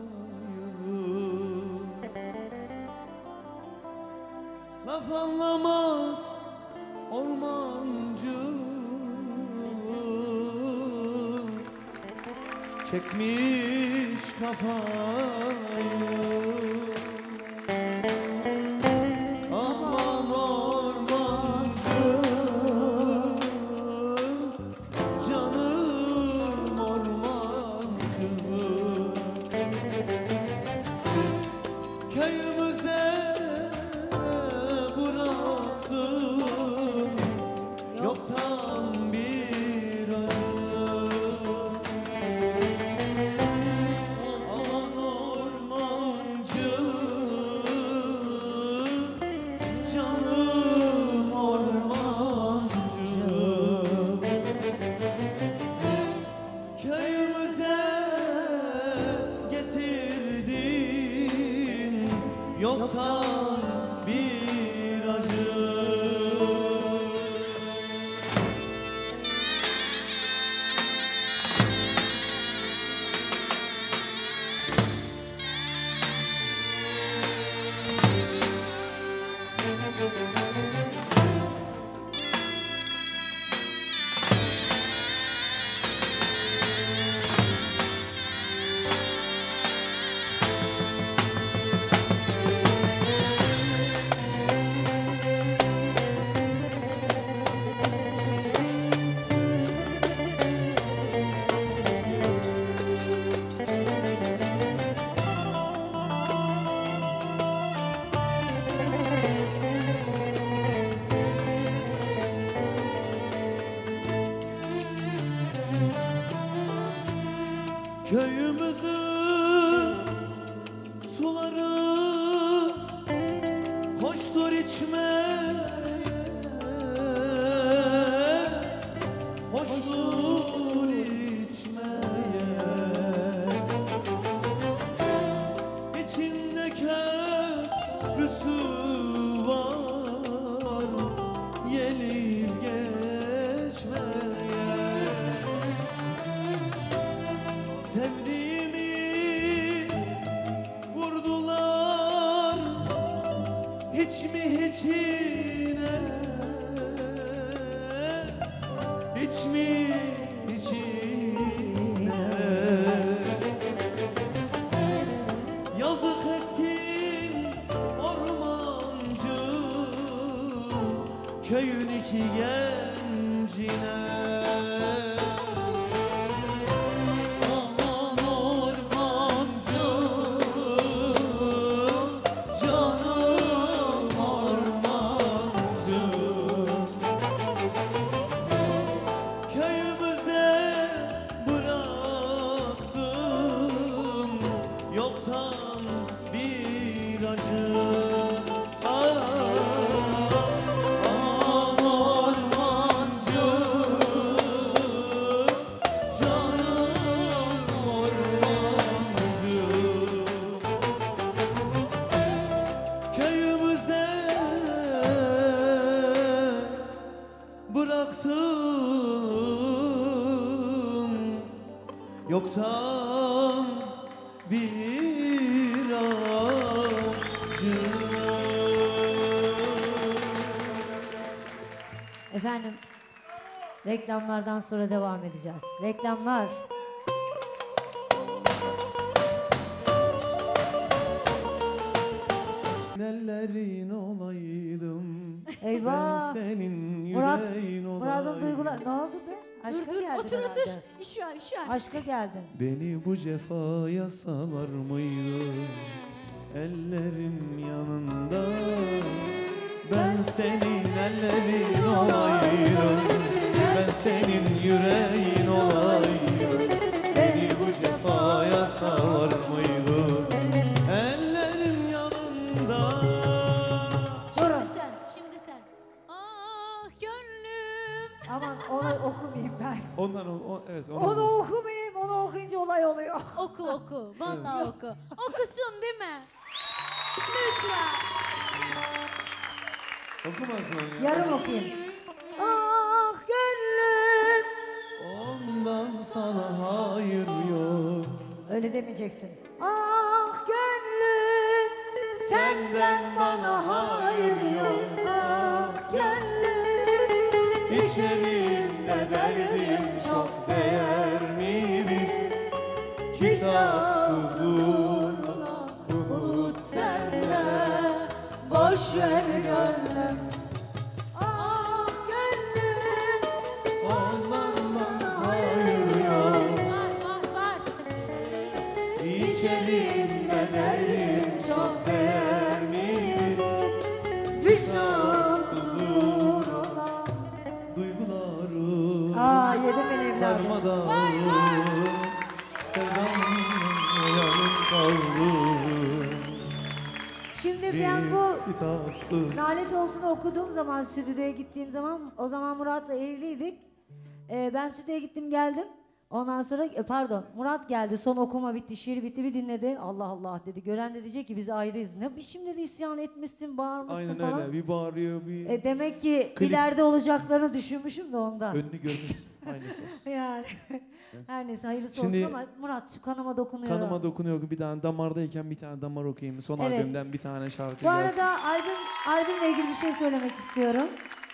Laf anlamaz ormancı, çekmiş kafayı. Aman ormancı, canım ormancı, köyümüze bıraktım yoktan bir acı. Aman ormancı, canım ormancı, köyümüze getirdin yoktan bir acı. Köyümüzün suları hoştur içmeye, hoştur içmeye. İçinde köprüsü var, gelir geçmeye. Sevdiğimi vurdular hiç mi hiçine, hiç mi hiçine. Yazık ettin ormancı, köyün iki gencine. Yoktan bir acı. Aman ormancı, canım ormancı, köyümüze bıraktım yoktan bir acı. Efendim, reklamlardan sonra devam edeceğiz. Reklamlar. Ellerin olaydım, Eyvah. Ben senin Murat, yüreğin Murat'ın olayım. duygular. Ne oldu be? Aşka Dur dur geldin otur herhalde. otur. İş var iş var. Aşka geldin. Beni bu cefaya salar mıydı ellerin yanında? Ben senin ellerin olayım, ben senin yüreğin olayım. Beni bu cefaya salar mıydı ellerin yanında? Şimdi sen, şimdi sen. Ah gönlüm. Aman onu okumayayım ben. Ondan o, o evet onu. Onu okumayayım, onu okuyunca olay oluyor. Oku oku. Vallahi oku. Okusun değil mi? Lütfen. Okumazsın onu ya. Yarım okuyayım. Ah gönlüm. Ondan sana hayır yok. Öyle demeyeceksin. Ah gönlüm. Senden bana hayır yok. Ah gönlüm. İçerimde derdim çok değer mi bil? Kitapsızlığına unut sen de. Boş ver gönlüm. Ah gönlüm. Ondan sana hayır yok. Var var var. İçerimde derdim çok değer mi bil? Vicdansızlığına duygularım Aa yedim beni evladım. darmadağın. Sevdamın yanım kaldı. Şimdi ben bu Kitapsız. Nalet Olsun'u okuduğum zaman, stüdyoya gittiğim zaman, o zaman Murat'la evliydik. Ee, ben stüdyoya gittim geldim. Ondan sonra e, pardon Murat geldi, son okuma bitti, şiir bitti, bir dinledi. Allah Allah dedi. Gören de diyecek ki biz ayrıyız. Ne şimdi de isyan etmişsin, bağırmışsın Aynen falan. öyle. Bir bağırıyor, bir E, demek ki Klip. ileride olacaklarını düşünmüşüm de ondan. önünü görmüş. Aynı söz. Yani her neyse hayırlısı Şimdi- olsun ama Murat şu kanıma dokunuyor. Kanıma dokunuyor. Bir tane damardayken bir tane damar okuyayım. Son Evet. albümden bir tane şarkı Bu gelsin. arada albüm albümle ilgili bir şey söylemek istiyorum.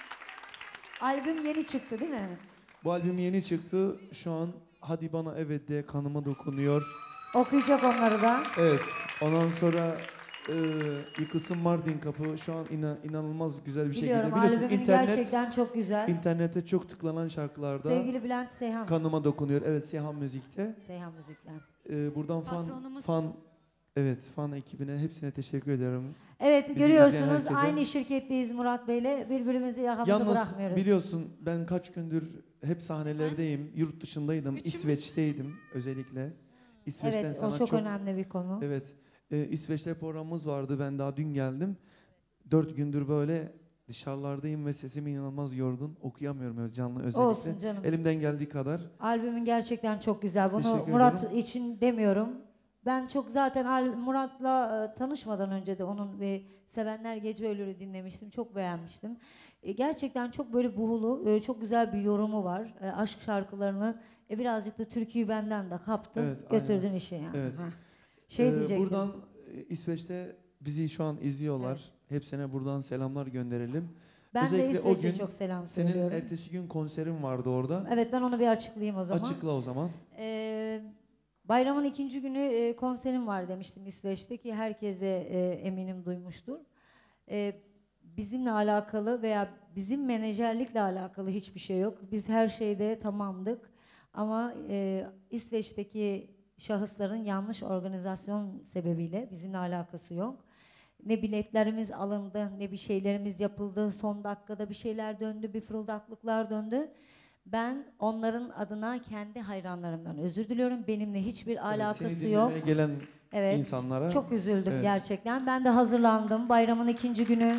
Albüm yeni çıktı değil mi? Bu albüm yeni çıktı. Şu an Hadi Bana Evet diye kanıma dokunuyor. Okuyacak onları da. Evet. Ondan sonra e, Yıkılsın Mardin Kapı. Şu an ina- inanılmaz güzel bir Biliyorum şekilde. Biliyorsun albümün internet, gerçekten çok güzel. internette çok tıklanan şarkılarda Sevgili Bülent Seyhan. kanıma dokunuyor. Evet, Seyhan Müzik'te. Seyhan Müzik'ten. E, buradan fan Patronumuz. fan evet fan ekibine hepsine teşekkür ediyorum. Evet Bizi görüyorsunuz izleyen herkese. aynı şirketteyiz Murat Bey'le. Birbirimizi yakamızda Yalnız bırakmıyoruz. biliyorsun ben kaç gündür hep sahnelerdeyim. Yurt dışındaydım. Üçümüz. İsveç'teydim özellikle. İsveç'ten Evet sana o çok, önemli bir konu. Evet. Ee, İsveç'te programımız vardı. Ben daha dün geldim. Dört gündür böyle dışarılardayım ve sesim inanılmaz yorgun. Okuyamıyorum öyle canlı özellikle. Olsun canım. Elimden geldiği kadar. Albümün gerçekten çok güzel. Bunu Teşekkür Murat ederim. için demiyorum. Ben çok zaten al- Murat'la e, tanışmadan önce de onun ve Sevenler Gece Ölür'ü dinlemiştim. Çok beğenmiştim. E, gerçekten çok böyle buhulu, e, çok güzel bir yorumu var. E, aşk şarkılarını e, birazcık da türküyü benden de kaptın, Evet, götürdün aynen. işi yani. Evet. Ha. Şey Ee, diyecektim. buradan e, İsveç'te bizi şu an izliyorlar. Hepsine buradan selamlar gönderelim. Ben Özellikle de o İsveç'e gün çok selam senin söylüyorum. ertesi gün konserin vardı orada. Evet ben onu bir açıklayayım o zaman. Açıkla o zaman. Ee, bayramın ikinci günü e, konserim var demiştim İsveç'te ki herkes de e, eminim duymuştur. E, bizimle alakalı veya bizim menajerlikle alakalı hiçbir şey yok. Biz her şeyde tamamdık ama e, İsveç'teki şahısların yanlış organizasyon sebebiyle bizimle alakası yok. Ne biletlerimiz alındı, ne bir şeylerimiz yapıldı. Son dakikada bir şeyler döndü, bir fırıldaklıklar döndü. Ben onların adına kendi hayranlarımdan özür diliyorum. Benimle hiçbir Evet, alakası seni yok. dinlemeye gelen Evet, insanlara. çok üzüldüm Evet. gerçekten. Ben de hazırlandım. Bayramın ikinci günü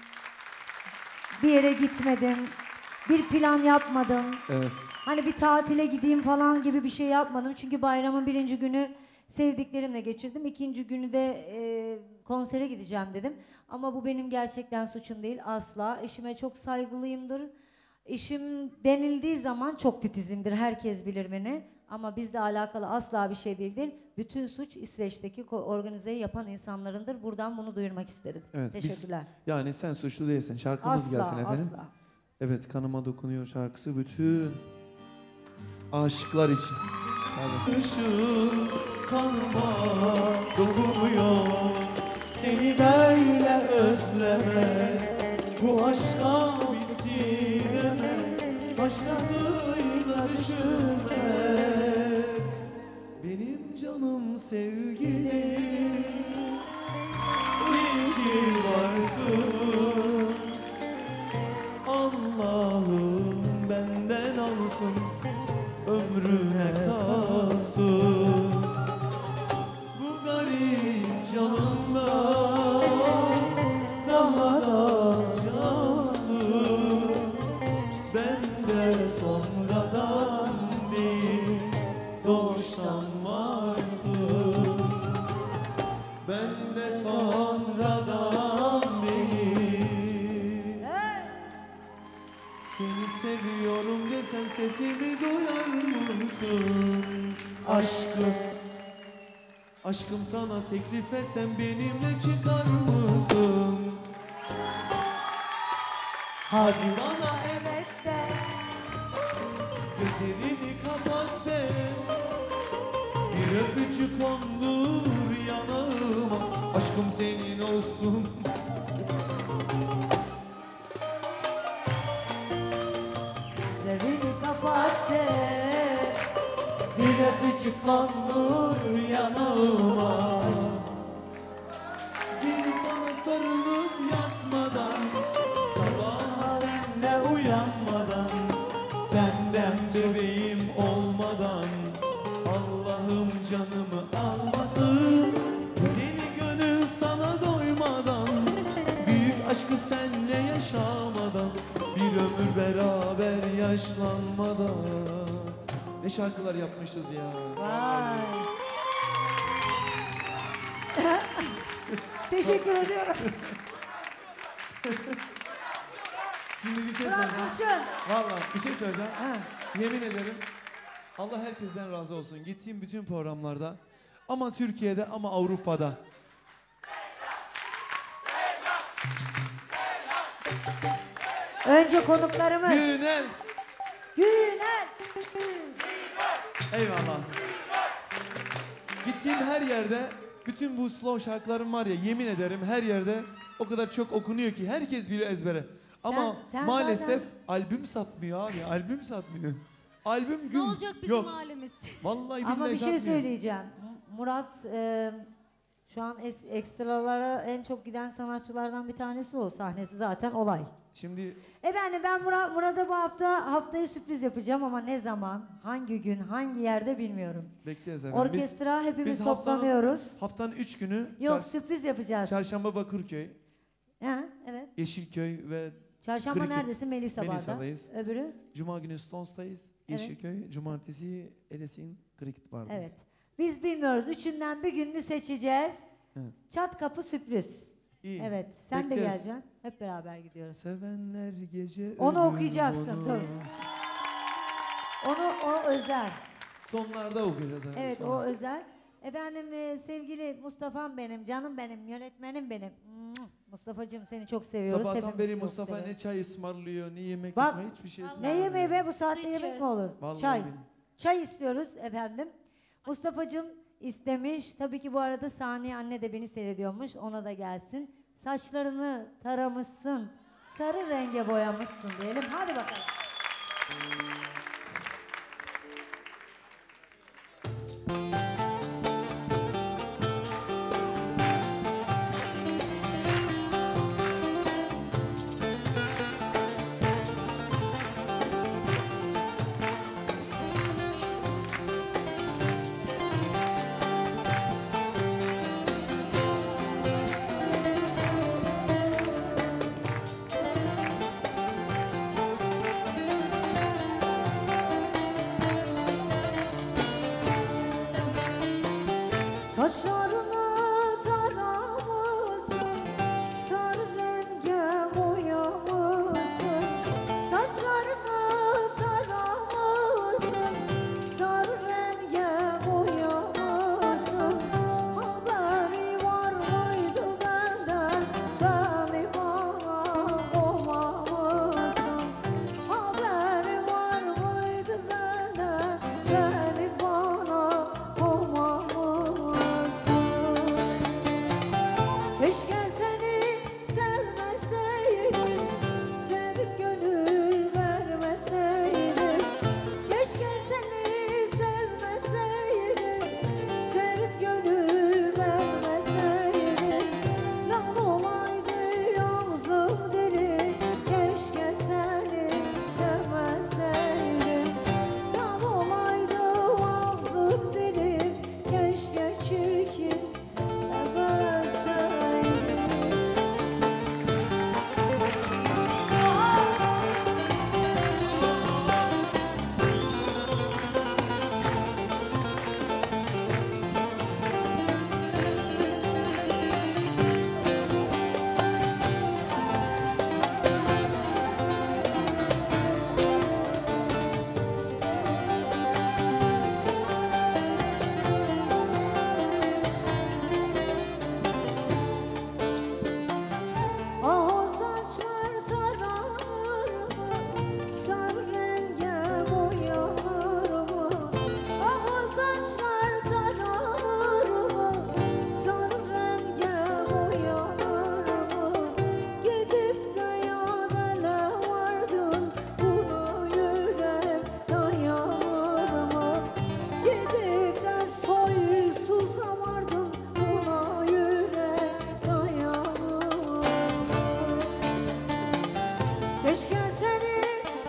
bir yere gitmedim. Bir plan yapmadım. Evet. Hani bir tatile gideyim falan gibi bir şey yapmadım. Çünkü bayramın birinci günü sevdiklerimle geçirdim. İkinci günü de e, konsere gideceğim dedim. Ama bu benim gerçekten suçum değil asla. Eşime çok saygılıyımdır. Eşim denildiği zaman çok titizimdir. Herkes bilir beni. Ama bizle alakalı asla bir şey değildir. Bütün suç İsveç'teki ko- organizeyi yapan insanlarındır. Buradan bunu duyurmak istedim. Evet, biz- Teşekkürler. yani sen suçlu değilsin. Şarkımız Asla, gelsin efendim. asla. Evet, Kanıma Dokunuyor şarkısı bütün aşıklar için. Hadi. Işığın kanıma dokunuyor, seni böyle özlemek Bu aşka bitti deme, başkasıyla düşünme. Benim canım sevgilim, iyi ki varsın. Allah'ım benden alsın, ömrüne kalsın. Bu garip canımda daha da cansın. Ben de sonradan değil, doğuştan varsın. Ben de sonradan değil. Seni seviyorum desen sesimi duyar mısın? Aşkım, aşkım sana teklif etsem benimle çıkar mısın? Hadi bana evet de, gözlerini kapat de, bir öpücük kondur yanağıma, aşkım senin olsun. Gözlerini kapat de, bir öpücük kondur yanağıma. Bir sana sarılıp yatmadan, sabaha senle uyanmadan, senden bebeğim olmadan, Allah'ım canımı almasın. Deli gönül sana doymadan, büyük aşkı senle yaşamadan, bir ömür beraber yaşlanmadan. Ne şarkılar yapmışız ya. Vay. Teşekkür ediyorum. Şimdi bir şey Bırak söyleyeceğim. kurşun. Vallahi bir şey söyleyeceğim. Yemin ederim Allah herkesten razı olsun. Gittiğim bütün programlarda ama Türkiye'de ama Avrupa'da. Önce konuklarımız. Günel. Günel. Eyvallah. Gittiğim her yerde bütün bu slow şarkılarım var ya, yemin ederim her yerde o kadar çok okunuyor ki herkes biliyor ezbere. Ama sen maalesef zaten- albüm satmıyor abi. Albüm satmıyor. Albüm gün Ne olacak bizim yok. halimiz? Vallahi billahi Ama bir şey satmıyor. söyleyeceğim. M- Murat e, şu an es- ekstralara en çok giden sanatçılardan bir tanesi o. Sahnesi zaten olay. Şimdi Efendim ben Murat, Murat'a bu hafta haftaya sürpriz yapacağım ama ne zaman, hangi gün, hangi yerde bilmiyorum. bekleriz efendim. Biz- Orkestra hepimiz biz haftanın- toplanıyoruz. Haftanın üç günü Yok çar- sürpriz yapacağız. Çarşamba Bakırköy, Ha, evet. Yeşilköy ve Çarşamba Kriket- neredesin? Melisa'da. Melisa'dayız. Öbürü? Cuma günü Stones'tayız. Evet. Yeşilköy, cumartesi Eresin Cricket Bar'dayız. Evet. Biz bilmiyoruz. Üçünden bir gününü seçeceğiz. Evet. Çat kapı sürpriz. İyi. Evet. Sen de Bekleriz. geleceksin. Hep beraber gidiyoruz. Sevenler gece Onu ölür okuyacaksın, onu. dur. Onu o özel. Sonlarda okuyacağız. efendim, Evet sonra. o özel. Efendim e, sevgili Mustafa'm benim, canım benim, yönetmenim benim. Mua! Mustafa'cığım seni çok seviyoruz. Sabahtan Hepimiz beri çok Mustafa seviyoruz. ne çay ısmarlıyor, ne yemek Bak, ısmarlıyor, hiçbir şey Ne ısmarlıyor. yemeği be, bu saatte Su yemek mi içiyoruz. olur? Vallahi Çay. billahi. Çay istiyoruz efendim. Mustafa'cığım istemiş. Tabii ki bu arada Saniye anne de beni seyrediyormuş. Ona da gelsin. Saçlarını taramışsın. Sarı renge boyamışsın diyelim. Hadi bakalım.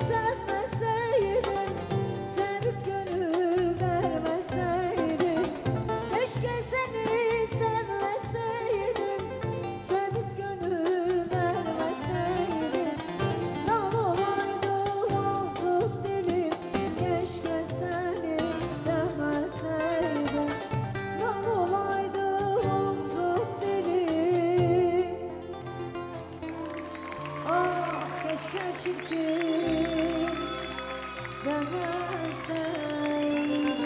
sevmeseydim, sevip gönül vermeseydim. Keşke seni sevmeseydim, sevip gönül vermeseydim. Lal olaydı ağzım dilim, keşke seni demeseydim. Lal olaydı ağzım dilim. Ah keşke çirkin demeseydim.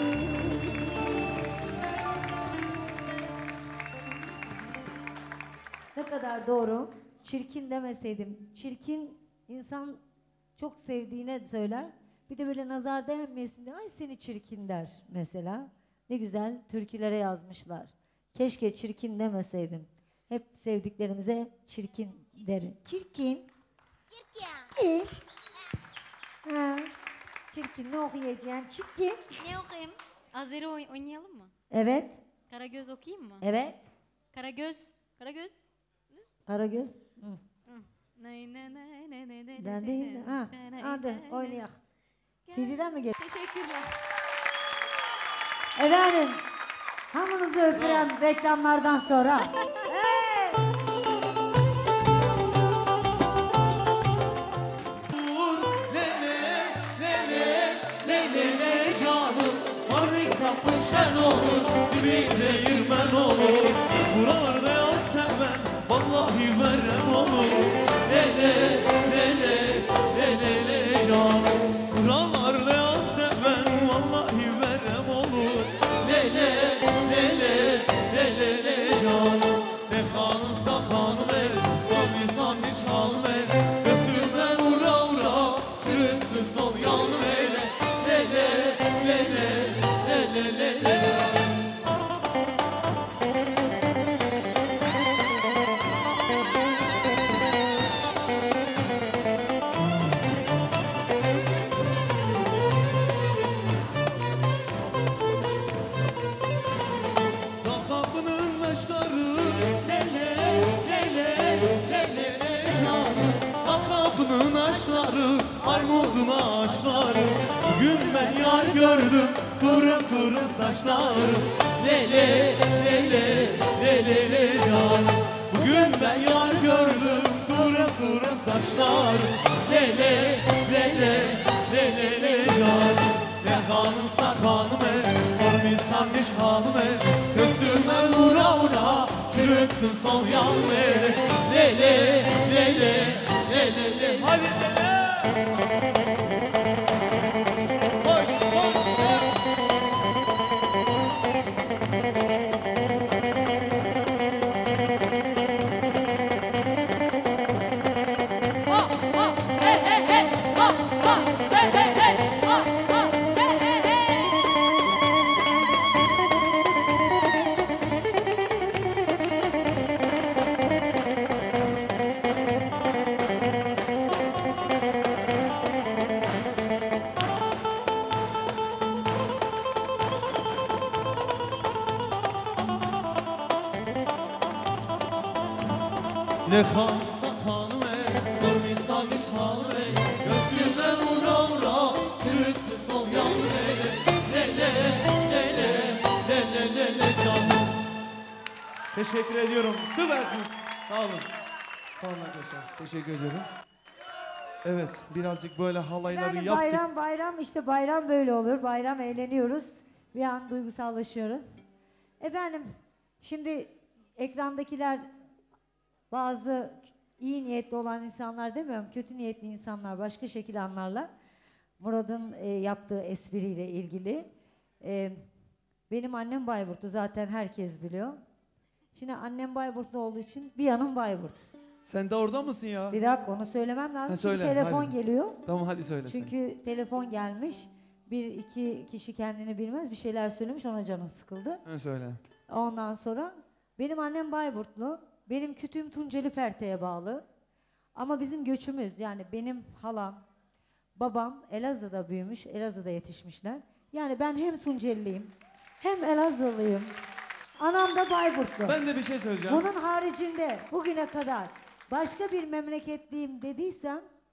Ne kadar doğru. Çirkin demeseydim. Çirkin insan çok sevdiğine söyler. Bir de böyle nazar değmesin diye ay seni çirkin der mesela. Ne güzel türkülere yazmışlar. Keşke çirkin demeseydim. Hep sevdiklerimize çirkin derim. Çirkin. Çirkin. Ha. Çirkin ne okuyacaksın? Çirkin. Ne okuyayım? Azeri oy- oynayalım mı? Evet. Karagöz okuyayım mı? Evet. Karagöz. Karagöz. Karagöz. Hı. Nay nay nay nay nay nay Den nay değil. nay Ha. nay nay Hadi nay oynayak. C D'den mi gel? Teşekkürler. Efendim. Hamınızı öpüyorum reklamlardan sonra. Leylele canım, varlık kapışan olur, dibine yirmen olur. Buralarda yaz seven, vallahi verem olur. Lele, lele, lele canım. Buralarda yaz seven, vallahi verem olur. Lele, lele, lele canım. Ne hanımsa hanım ev, sami sami çalım ev. Gözümden ura ura, çürüttü sol yanım eyle. Lele, lele, lele, lele. Dağ kapının taşları, lele, lele, lele canım. Dağ kapının taşları, armudun ağaçları. Bugün ben yar gördüm, kıvrım kıvrım saçları. Lele, lele, lele, lele canım. Bugün ben yar gördüm, kıvrım kıvrım saçları. Lele, lele, lele, lele canım. Ne hanımsa hanım e, sorun insan hiç hanım e. Gözüme vura vura, çürüttün sol yanım e. Lele, lele, lele, lele. Hadi lele. Koş, koş, koş. Ha ha hey hey hey ha ha hey hey hey ha ha hey hey hey. Ne hanımsa hanım e, zor misal bir çalım e. Gözüme vura vura, çürüttü sol yanım e. Lele, lele, lele, lele canım. Teşekkür ediyorum. Süpersiniz. Sağ olun. Sağ olun arkadaşlar. Teşekkür ediyorum. Evet, birazcık böyle halayları Yani yaptık. bayram bayram işte bayram böyle olur. Bayram eğleniyoruz. Bir an duygusallaşıyoruz. Efendim şimdi ekrandakiler bazı iyi niyetli olan insanlar demiyorum. Kötü niyetli insanlar başka şekil anlarlar. Murat'ın e, yaptığı espriyle ilgili. E, benim annem Bayburtlu zaten herkes biliyor. Şimdi annem Bayburtlu olduğu için bir yanım Bayburt. Sen de orada mısın ya? Bir dakika onu söylemem lazım. Ha, Çünkü söyle, telefon hadi. geliyor. Tamam hadi söyle sen. Çünkü telefon gelmiş. Bir iki kişi kendini bilmez bir şeyler söylemiş ona canım sıkıldı. Ha, söyle. Ondan sonra benim annem Bayburtlu. Benim kütüğüm Tunceli Ferte'ye bağlı. Ama bizim göçümüz yani benim halam, babam Elazığ'da büyümüş, Elazığ'da yetişmişler. Yani ben hem Tunceliliyim hem Elazığlıyım. Anam da Bayburtlu. Ben de bir şey söyleyeceğim. Bunun haricinde bugüne kadar başka bir memleketliyim dediysem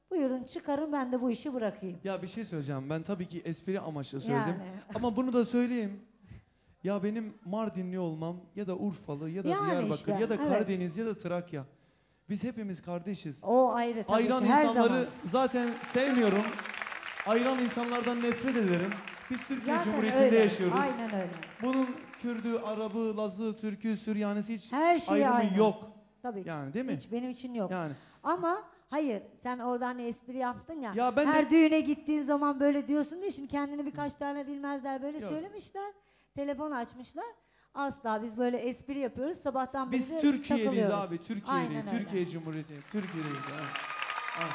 Buyurun çıkarın, ben de bu işi bırakayım. Ya bir şey söyleyeceğim. Ben tabii ki espri amaçlı söyledim. Yani. Ama bunu da söyleyeyim. Ya benim Mardinli olmam ya da Urfalı ya da Yani Diyarbakır işte, ya da evet. Karadeniz ya da Trakya. Biz hepimiz kardeşiz. O ayrı tabii Ayran ki, her insanları zaman. zaten sevmiyorum. Ayran insanlardan nefret ederim. Biz Türkiye Zaten Cumhuriyeti'nde öyle, yaşıyoruz. aynen öyle. Bunun Kürdü, Arabı, Lazı, Türkü, Süryanisi hiç Her şey ayrımı aynı. yok. Tabii ki. Yani değil mi? Hiç benim için yok. Yani. Ama hayır, sen oradan hani espri yaptın ya. Ya ben her de- düğüne gittiğin zaman böyle diyorsun diye, şimdi kendini birkaç tane bilmezler böyle Yok. söylemişler. Telefon açmışlar. Asla, biz böyle espri yapıyoruz. Sabahtan beri Biz de Türkiye'liyiz takılıyoruz. abi. Türkiye'liyiz. Aynen öyle. Türkiye Cumhuriyeti. Türkiye'liyiz. Ha. Ha.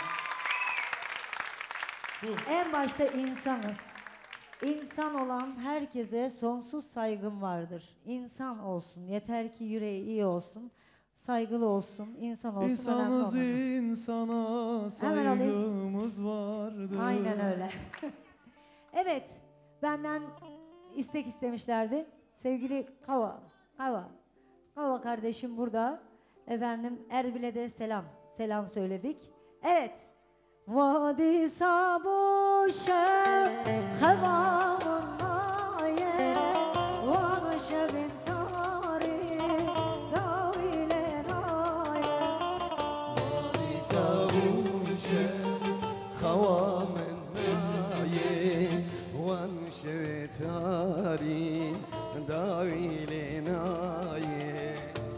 Bu. En başta insanız. İnsan olan herkese sonsuz saygım vardır. İnsan olsun. Yeter ki yüreği iyi olsun. Saygılı olsun. İnsan olsun. önemli İnsanız olan. insana Hemen alayım. saygımız vardır. Aynen öyle. Evet, benden istek istemişlerdi. Sevgili Kava, Kava, Kava kardeşim burada. Efendim Erbil'e de selam, selam söyledik. Evet. Vadi sabuşa havamın naye Vana şevin tari davile naye Vadi sabuşa havamın naye Van şevetari davile naye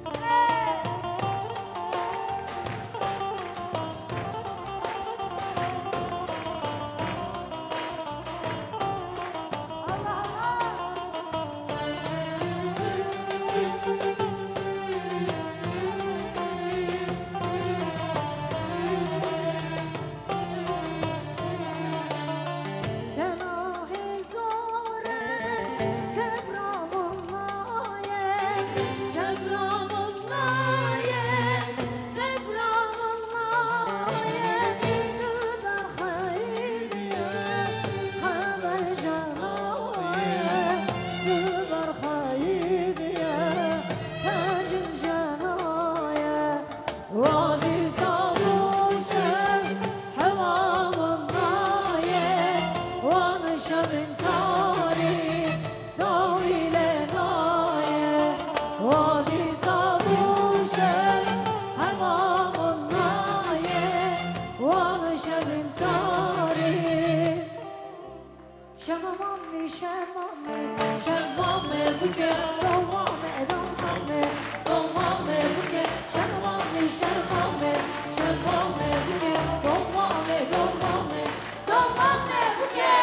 Tenahi zore sevramın naye Sevramın naye Sevramın naye Dilber haydiye Haber canaye Dilber haydiye Tacın canaye Vadi sabuşen Hevamın naye Vanı şevin tari Davile naye Vadi sabuşen Hevamın naye Vanı şevin tari Şemamami şemame Şemame buke Domame domame Domame buke Şemamami şemame Şemame buke Domame domame Domame buke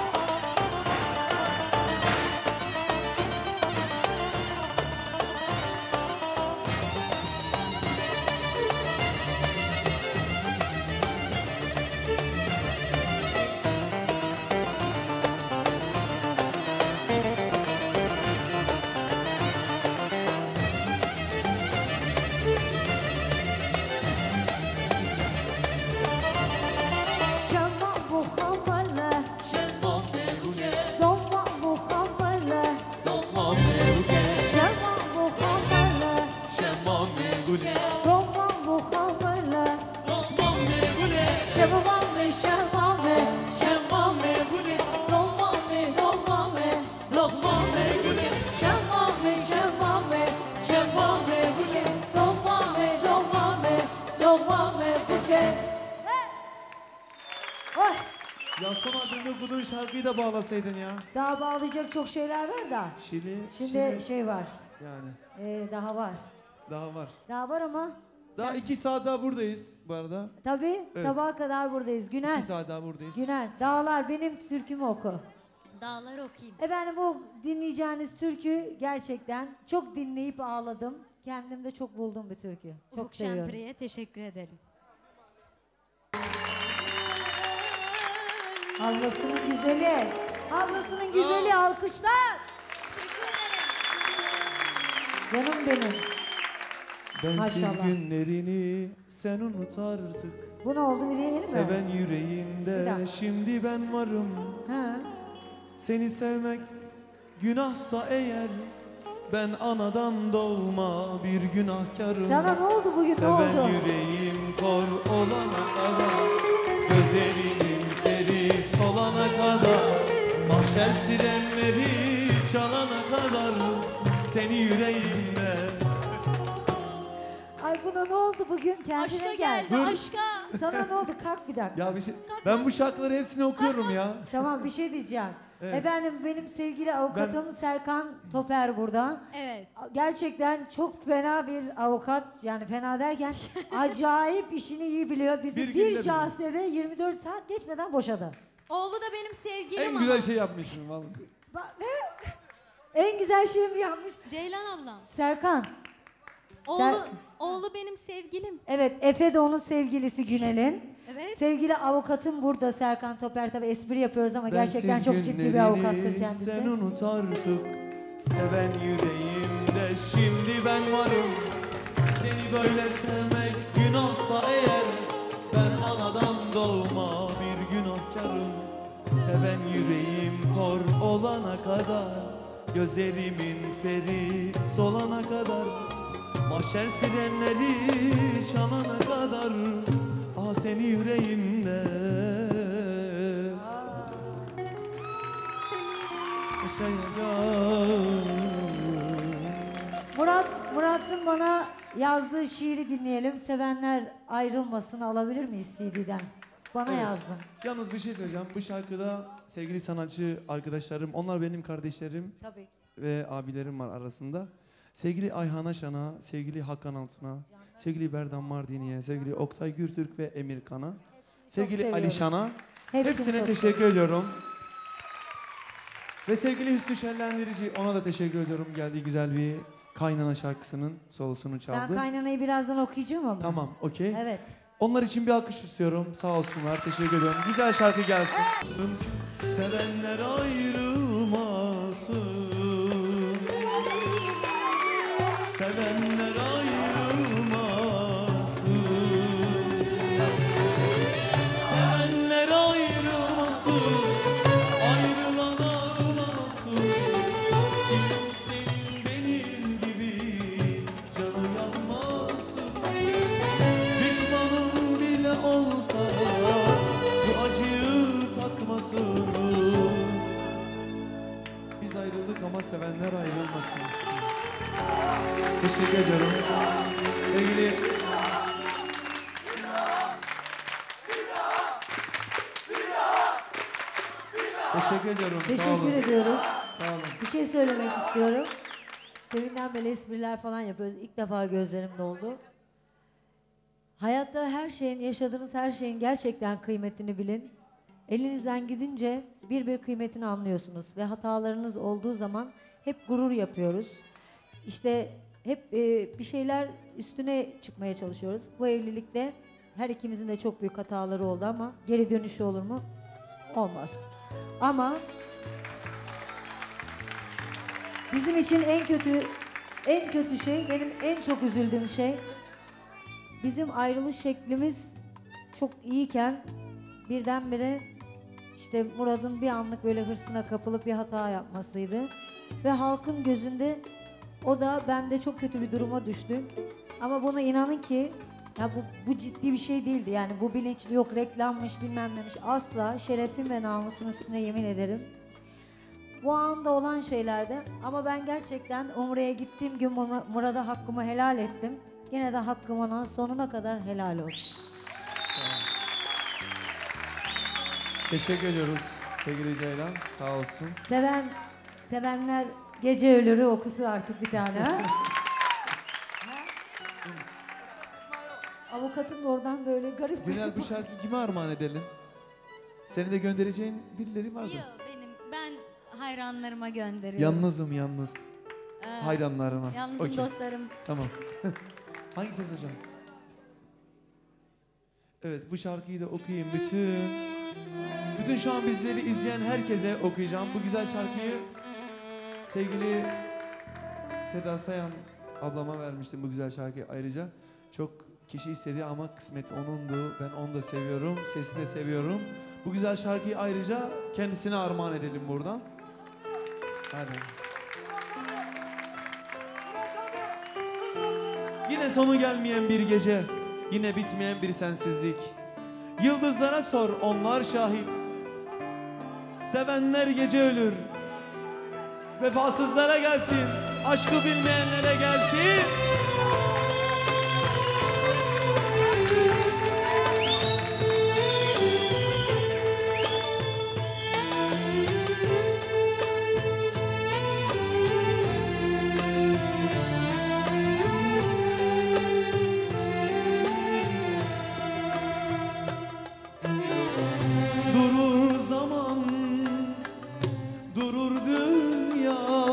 Şemam bu hamale Şemam meruke Domam bu hamale Domam meruke Şemam bu hamale Şemam meruke Domam bu hamale Domam meruke Şemamami şemame Şemam meruke Domami domami Lokman meruke Şemame şemame Şemam meruke Domame domame Domame buke Oy! Yassam abimle okuduğun şarkıyı da bağlasaydın ya. Daha bağlayacak çok şeyler var da. Şili. Şimdi Şili. şey var. Yani Ee, daha var. daha var. Daha var ama. Daha iki saat daha buradayız bu arada. Tabii Evet. sabaha kadar buradayız. Güner. İki saat daha buradayız. Güner. Dağlar benim türkümü oku. Dağları okuyayım. Efendim bu dinleyeceğiniz türkü gerçekten çok dinleyip ağladım. Kendimde çok buldum bir türkü. Çok Ufuk seviyorum. Şempri'ye teşekkür edelim. Ablasının güzeli. Ablasının güzeli alkışlar. Canım benim. Bensiz Maşallah. günlerini sen unut artık. Bu ne oldu bileyelim mi? Seven Bir yüreğinde dakika. şimdi ben varım. Ha. Seni sevmek günahsa eğer ben anadan doğma bir günahkarım. Sana ne oldu bugün, ne Seven oldu? yüreğim kor olana kadar Gözlerimin feri solana kadar, mahşer sirenleri çalana kadar seni yüreğimde. Ay buna ne oldu bugün? Kendine Aşka gel. geldi, aşka. Sana ne oldu? Kalk bir dakika. Ya bir şey, ben bu şarkıları hepsini okuyorum ya. Tamam bir şey diyeceğim. Evet. Efendim benim sevgili avukatım Serkan Toper burada. Evet. Gerçekten çok fena bir avukat. Yani fena derken acayip işini iyi biliyor. Bizi Bir bir, günde casede yirmi dört saat geçmeden boşadı. Oğlu da benim sevgilim En ama. güzel şey yapmışsın vallahi. Bak ne? En güzel şey mi yapmış? Ceylan ablam. Serkan. Oğlu, Ser- oğlu benim sevgilim. Evet, Efe de onun sevgilisi Günel'in. Evet. Sevgili avukatım burada Serkan Toper. Tabii espri yapıyoruz ama gerçekten Bensiz çok ciddi bir günlerini avukattır kendisi. Sen unut artık seven yüreğimde, şimdi ben varım. Seni böyle sevmek günahsa eğer, ben anadan doğma bir günahkarım. Seven yüreğim kor olana kadar, gözlerimin feri solana kadar, mahşer sirenleri çalana kadar, ah seni yüreğimde yaşayacağım. Murat, Murat'ın bana yazdığı şiiri dinleyelim. Sevenler ayrılmasın alabilir miyiz C D'den? Bana Evet. yazdın. Yalnız bir şey söyleyeceğim. Bu şarkıda sevgili sanatçı arkadaşlarım, onlar benim kardeşlerim Tabii. ve abilerim var arasında. Sevgili Ayhan Aşan'a, sevgili Hakan Altun'a, sevgili Berdan Mardini'ye, sevgili Oktay Gürtürk ve Emir Kan'a, sevgili seviyoruz. Alişan'a, Hepsini hepsine çok teşekkür ediyorum. Ve sevgili Hüsnü Şenlendirici, ona da teşekkür ediyorum. Geldiği güzel bir Kaynana şarkısının solosunu çaldı. Ben kaynanayı birazdan okuyacağım ama. Tamam, okey. Evet. Onlar için bir alkış istiyorum. Sağ olsunlar, teşekkür ediyorum. Güzel şarkı gelsin. Sevenler ayrılmasın, sevenler ayrılmasın, sevenler ayrılmasın, ayrılan ağlasın. Kimsenin benim gibi canı yanmasın. Düşmanım bile olsa bu acıyı tatmasın. Biz ayrıldık ama sevenler ayrılmasın. Teşekkür ediyorum. Sevgili Teşekkür ediyorum. Sağ olun. Teşekkür ediyoruz. Sağ olun. Bir şey söylemek istiyorum. Deminden beri espriler falan yapıyoruz. İlk defa gözlerim doldu. Hayatta her şeyin, yaşadığınız her şeyin gerçekten kıymetini bilin. Elinizden gidince bir bir kıymetini anlıyorsunuz. Ve hatalarınız olduğu zaman hep gurur yapıyoruz. İşte hep e, bir şeyler üstüne çıkmaya çalışıyoruz. Bu evlilikte her ikimizin de çok büyük hataları oldu ama geri dönüşü olur mu? Olmaz. Ama bizim için en kötü en kötü şey, benim en çok üzüldüğüm şey, bizim ayrılış şeklimiz çok iyiyken birdenbire işte Murat'ın bir anlık böyle hırsına kapılıp bir hata yapmasıydı. Ve halkın gözünde o da ben de çok kötü bir duruma düştük. Ama buna inanın ki ya bu, bu ciddi bir şey değildi. Yani bu bilinçli, yok reklammış bilmem nemiş, asla şerefim ve namusun üstüne yemin ederim. Bu anda olan şeylerdi ama ben gerçekten Umre'ye gittiğim gün Mur- Murat'a hakkımı helal ettim. Yine de hakkım ona sonuna kadar helal olsun. Teşekkür ediyoruz sevgili Ceylan. Sağ olsun. Seven, sevenler gece ölürü okusu artık bir tane ha? Avukatım da oradan böyle garip. Günel bu şarkıyı kime armağan edelim? Seni de göndereceğin birileri var mı? Yok benim, ben hayranlarıma gönderiyorum. Yalnızım yalnız. Ee, Hayranlarıma. Yalnızım Okey. dostlarım. Tamam. Hangi ses hocam? Evet bu şarkıyı da okuyayım. Bütün bütün şu an bizleri izleyen herkese okuyacağım. Bu güzel şarkıyı sevgili Seda Sayan ablama vermiştim bu güzel şarkıyı ayrıca. Çok kişi istedi ama kısmet onundu. Ben onu da seviyorum. Sesini de seviyorum. Bu güzel şarkıyı ayrıca kendisine armağan edelim buradan. Hadi. Yine sonu gelmeyen bir gece, yine bitmeyen bir sensizlik. Yıldızlara sor, onlar şahit. Sevenler gece ölür. Vefasızlara gelsin, aşkı bilmeyenlere gelsin. Durur zaman, durur dünya,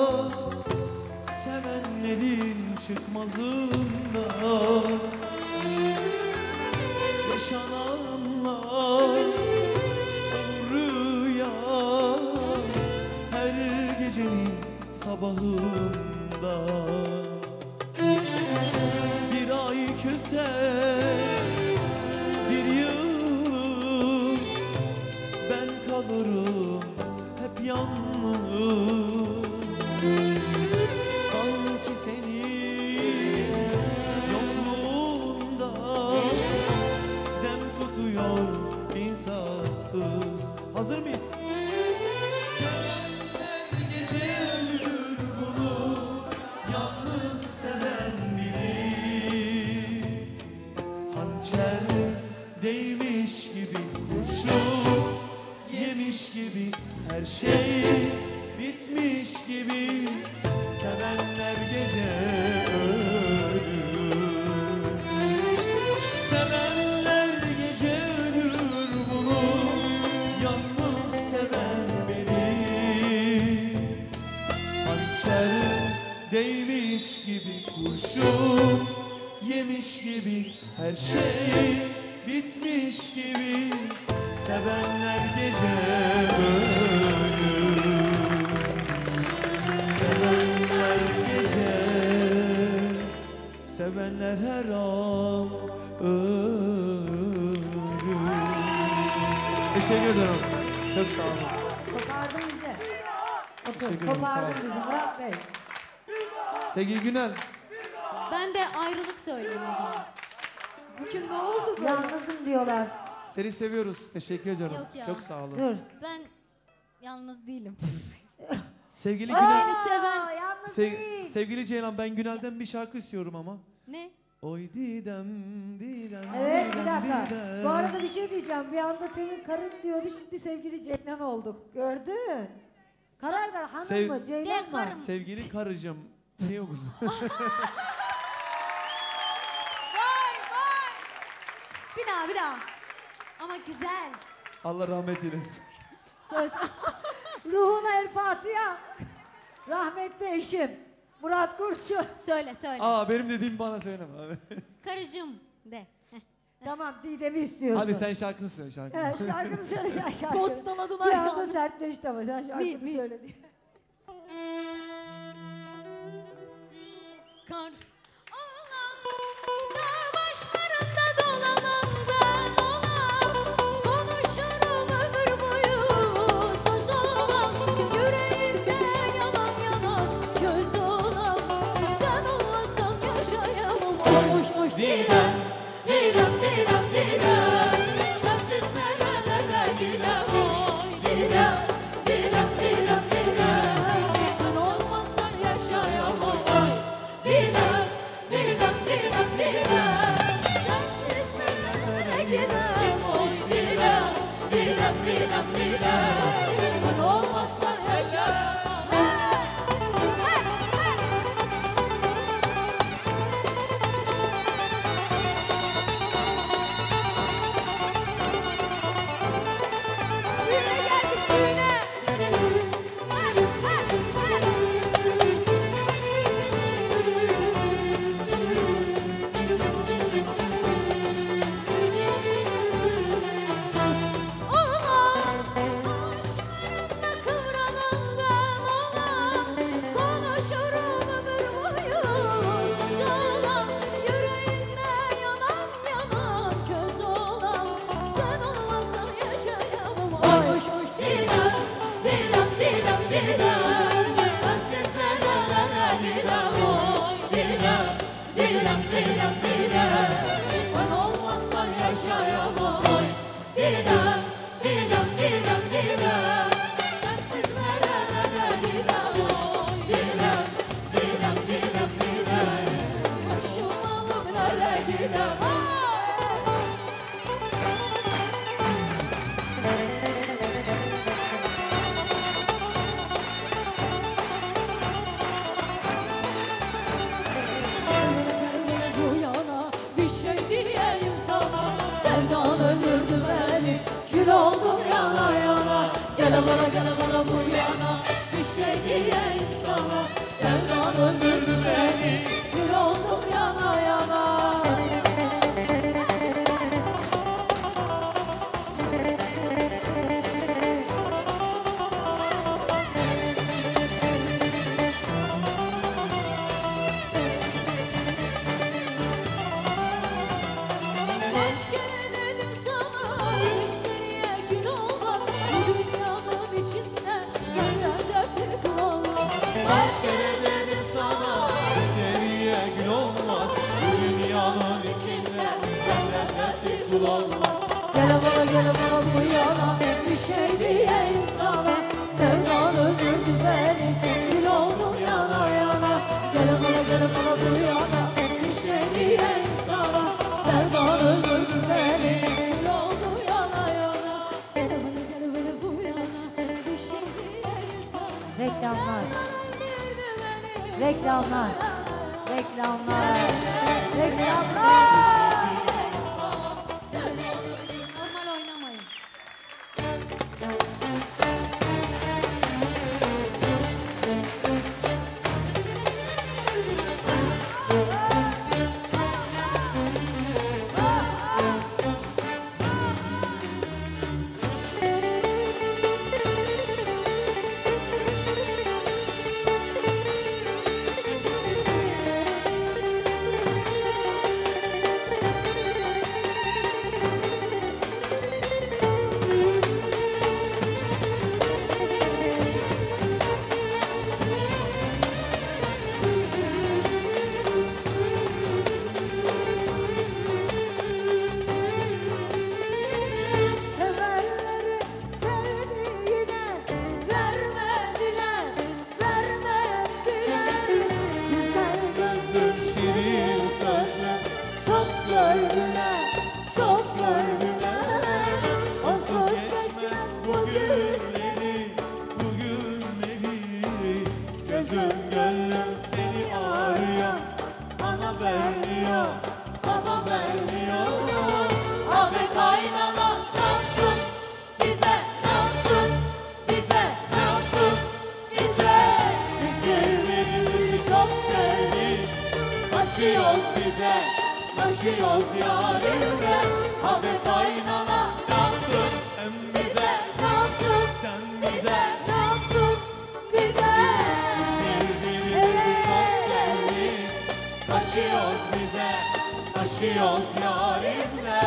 sevenlerin çıkmazında. Yaşananlar olur rüya, her gecenin sabahında. Bir ay küser, bir yıldız, ben kalırım hep yalnız. Sanki senin yokluğunda dem tutuyor insafsız. Hazır mıyız? Sevenler gece ölür, bunu yalnız seven bilir. Hançer değmiş gibi, kurşun yemiş gibi, her şey bitmiş gibi. Sevenler gece ölür. Sevenler gece ölür, bunu yalnız seven beni. Hançer değmiş gibi, kurşun yemiş gibi, her şey bitmiş gibi. Sevenler gece ölür. Sevenler gece, sevenler her an ölür. Teşekkür ederim. Çok sağ olun. Kopardın bizi. Teşekkür Otur, ederim, sağ kopardın olun. bizi Murat Bey. Sevgili Günel. Ben de ayrılık söyleyeyim o zaman. Bugün ne oldu böyle? Yalnızım diyorlar. Seni seviyoruz. Teşekkür ediyorum. Yok ya. Çok sağ olun. Dur. Ben yalnız değilim. Sevgili Aa, Günel. Beni seven. yalnız Sev- değil. sevgili Ceylan, ben Günel'den bir şarkı istiyorum ama. Ne? Oy Didem, Didem, Evet bir Didem, dakika. Didem. Bu arada bir şey diyeceğim. Bir anda temin karın diyordu, şimdi sevgili Ceylan olduk. Gördün? Karar ver, hanım Sev- mı Ceylan De mı? karım. Sevgili karıcığım. Şey okusun. Bir daha bir daha. Ama güzel. Allah rahmet eylesin. Söz. Ruhuna el Fatiha. Rahmetli eşim Murat Kurşun. Söyle söyle. Aa, benim dediğimi bana söyleme abi. Karıcığım de. Tamam, Didem'i istiyorsun. Hadi sen şarkını söyle şarkını. Evet, şarkını söyle sen şarkını. Postaladılar Bir anda yalnız. sertleşti ama sen şarkını Mi, mi. söyle diye. Kar olan dağ başlarında dolanan ben olan, konuşurum ömür boyu söz olan, yüreğimde yanan yanan köz olan, sen olmasan yaşayamam. Oş oş oş Didem, Didem, Didem, Didem, sensiz nerelere gidem. Oy Didem, Didem, Didem, Didem, sen olmasan yaşayamam. Oy Didem, Didem, Didem, Didem, sensiz nerelere gidem. Oy Didem, Didem, Didem, Didem, sen olmazsan yaşayamam. Hey, hey, hey. Düğüne geldik düğüne. Hey, hey, hey. Sus ulan, Gele bana gele bana bu yana, bir şey diyeyim sana. Sevdan öldürdü beni, kül oldum yana yana. Kaç kere dedim sana, iftiriye gün olmaz. Bu dünyanın içinde benden dertli kul olmaz. Kaç kere dedim sana, Geriye gül olmaz bu dünyanın içinde benden dertli kul olmaz. gele bana gele bana bu yana, bir şey diyeyim sana. Sevdan öldürdü beni, kül oldum yana yana. Gele bana gele bana bu yana, bir şey diyeyim sana. Sevdan öldürdü beni, kül oldum yana yana. Gele bana gele bana bu yana, bir şey diyeyim sana. Reklamlar. Reklamlar. Reklamlar. Reklamlar. Normal oynamayın. Sevenleri sevdiğine vermediler, vermediler. Güzel gözlüm, şirin sözlüm çok gördüler, çok gördüler. Onsuz geçmez bu günleri, Bu günleri gözüm gönlüm seni arıyor. ana vermiyor, baba vermiyor. Abi kaynana ne yaptın bize, ne yaptın bize, ne yaptın bize? Biz birbirimizi çok sevdik, kaçıyoruz bize, taşıyoruz yarimle. Abi kaynana ne yaptın Sen bize, ne yaptın sen bize, ne yaptın bize? birbirimizi çok sevdik. Kaçıyoruz bize, taşıyoruz yarimle.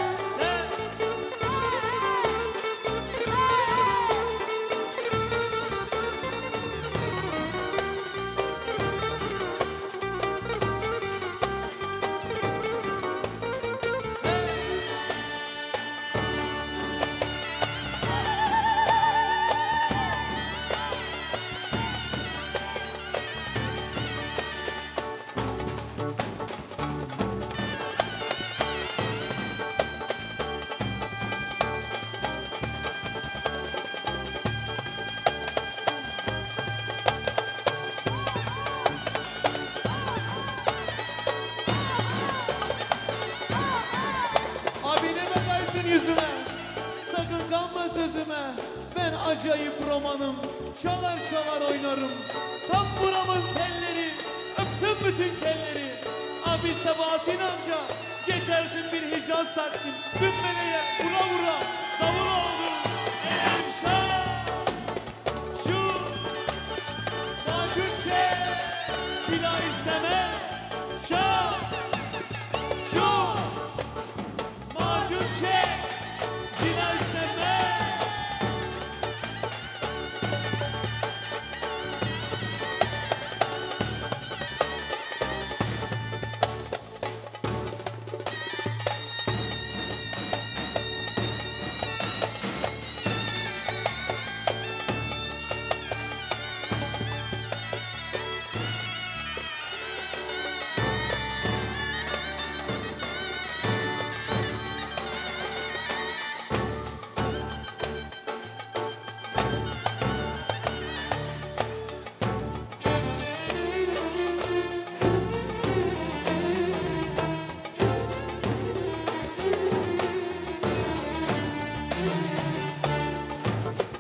Abine bakarsın yüzüme, sakın kanma sözüme. Ben acayip romanım, çalar çalar oynarım. Tam buramın telleri, öptüm bütün kelleri. Abi Sebahattin amca, geçersin bir Hicaz saksin. Bütmeleye vura vura, davul oldu. Elim şah, şu macun çek, cila istemez. Şah, şu macun çek, cila istemez.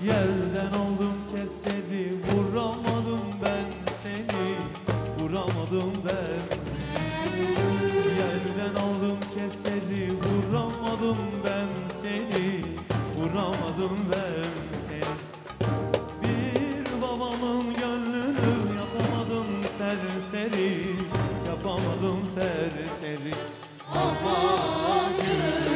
Yerden oldum keseri, vuramadım ben seni, vuramadım ben seni. Yerden oldum keseri, vuramadım ben seni, vuramadım ben seni. Bir babamın gönlünü yapamadım serseri, yapamadım serseri. Aman gül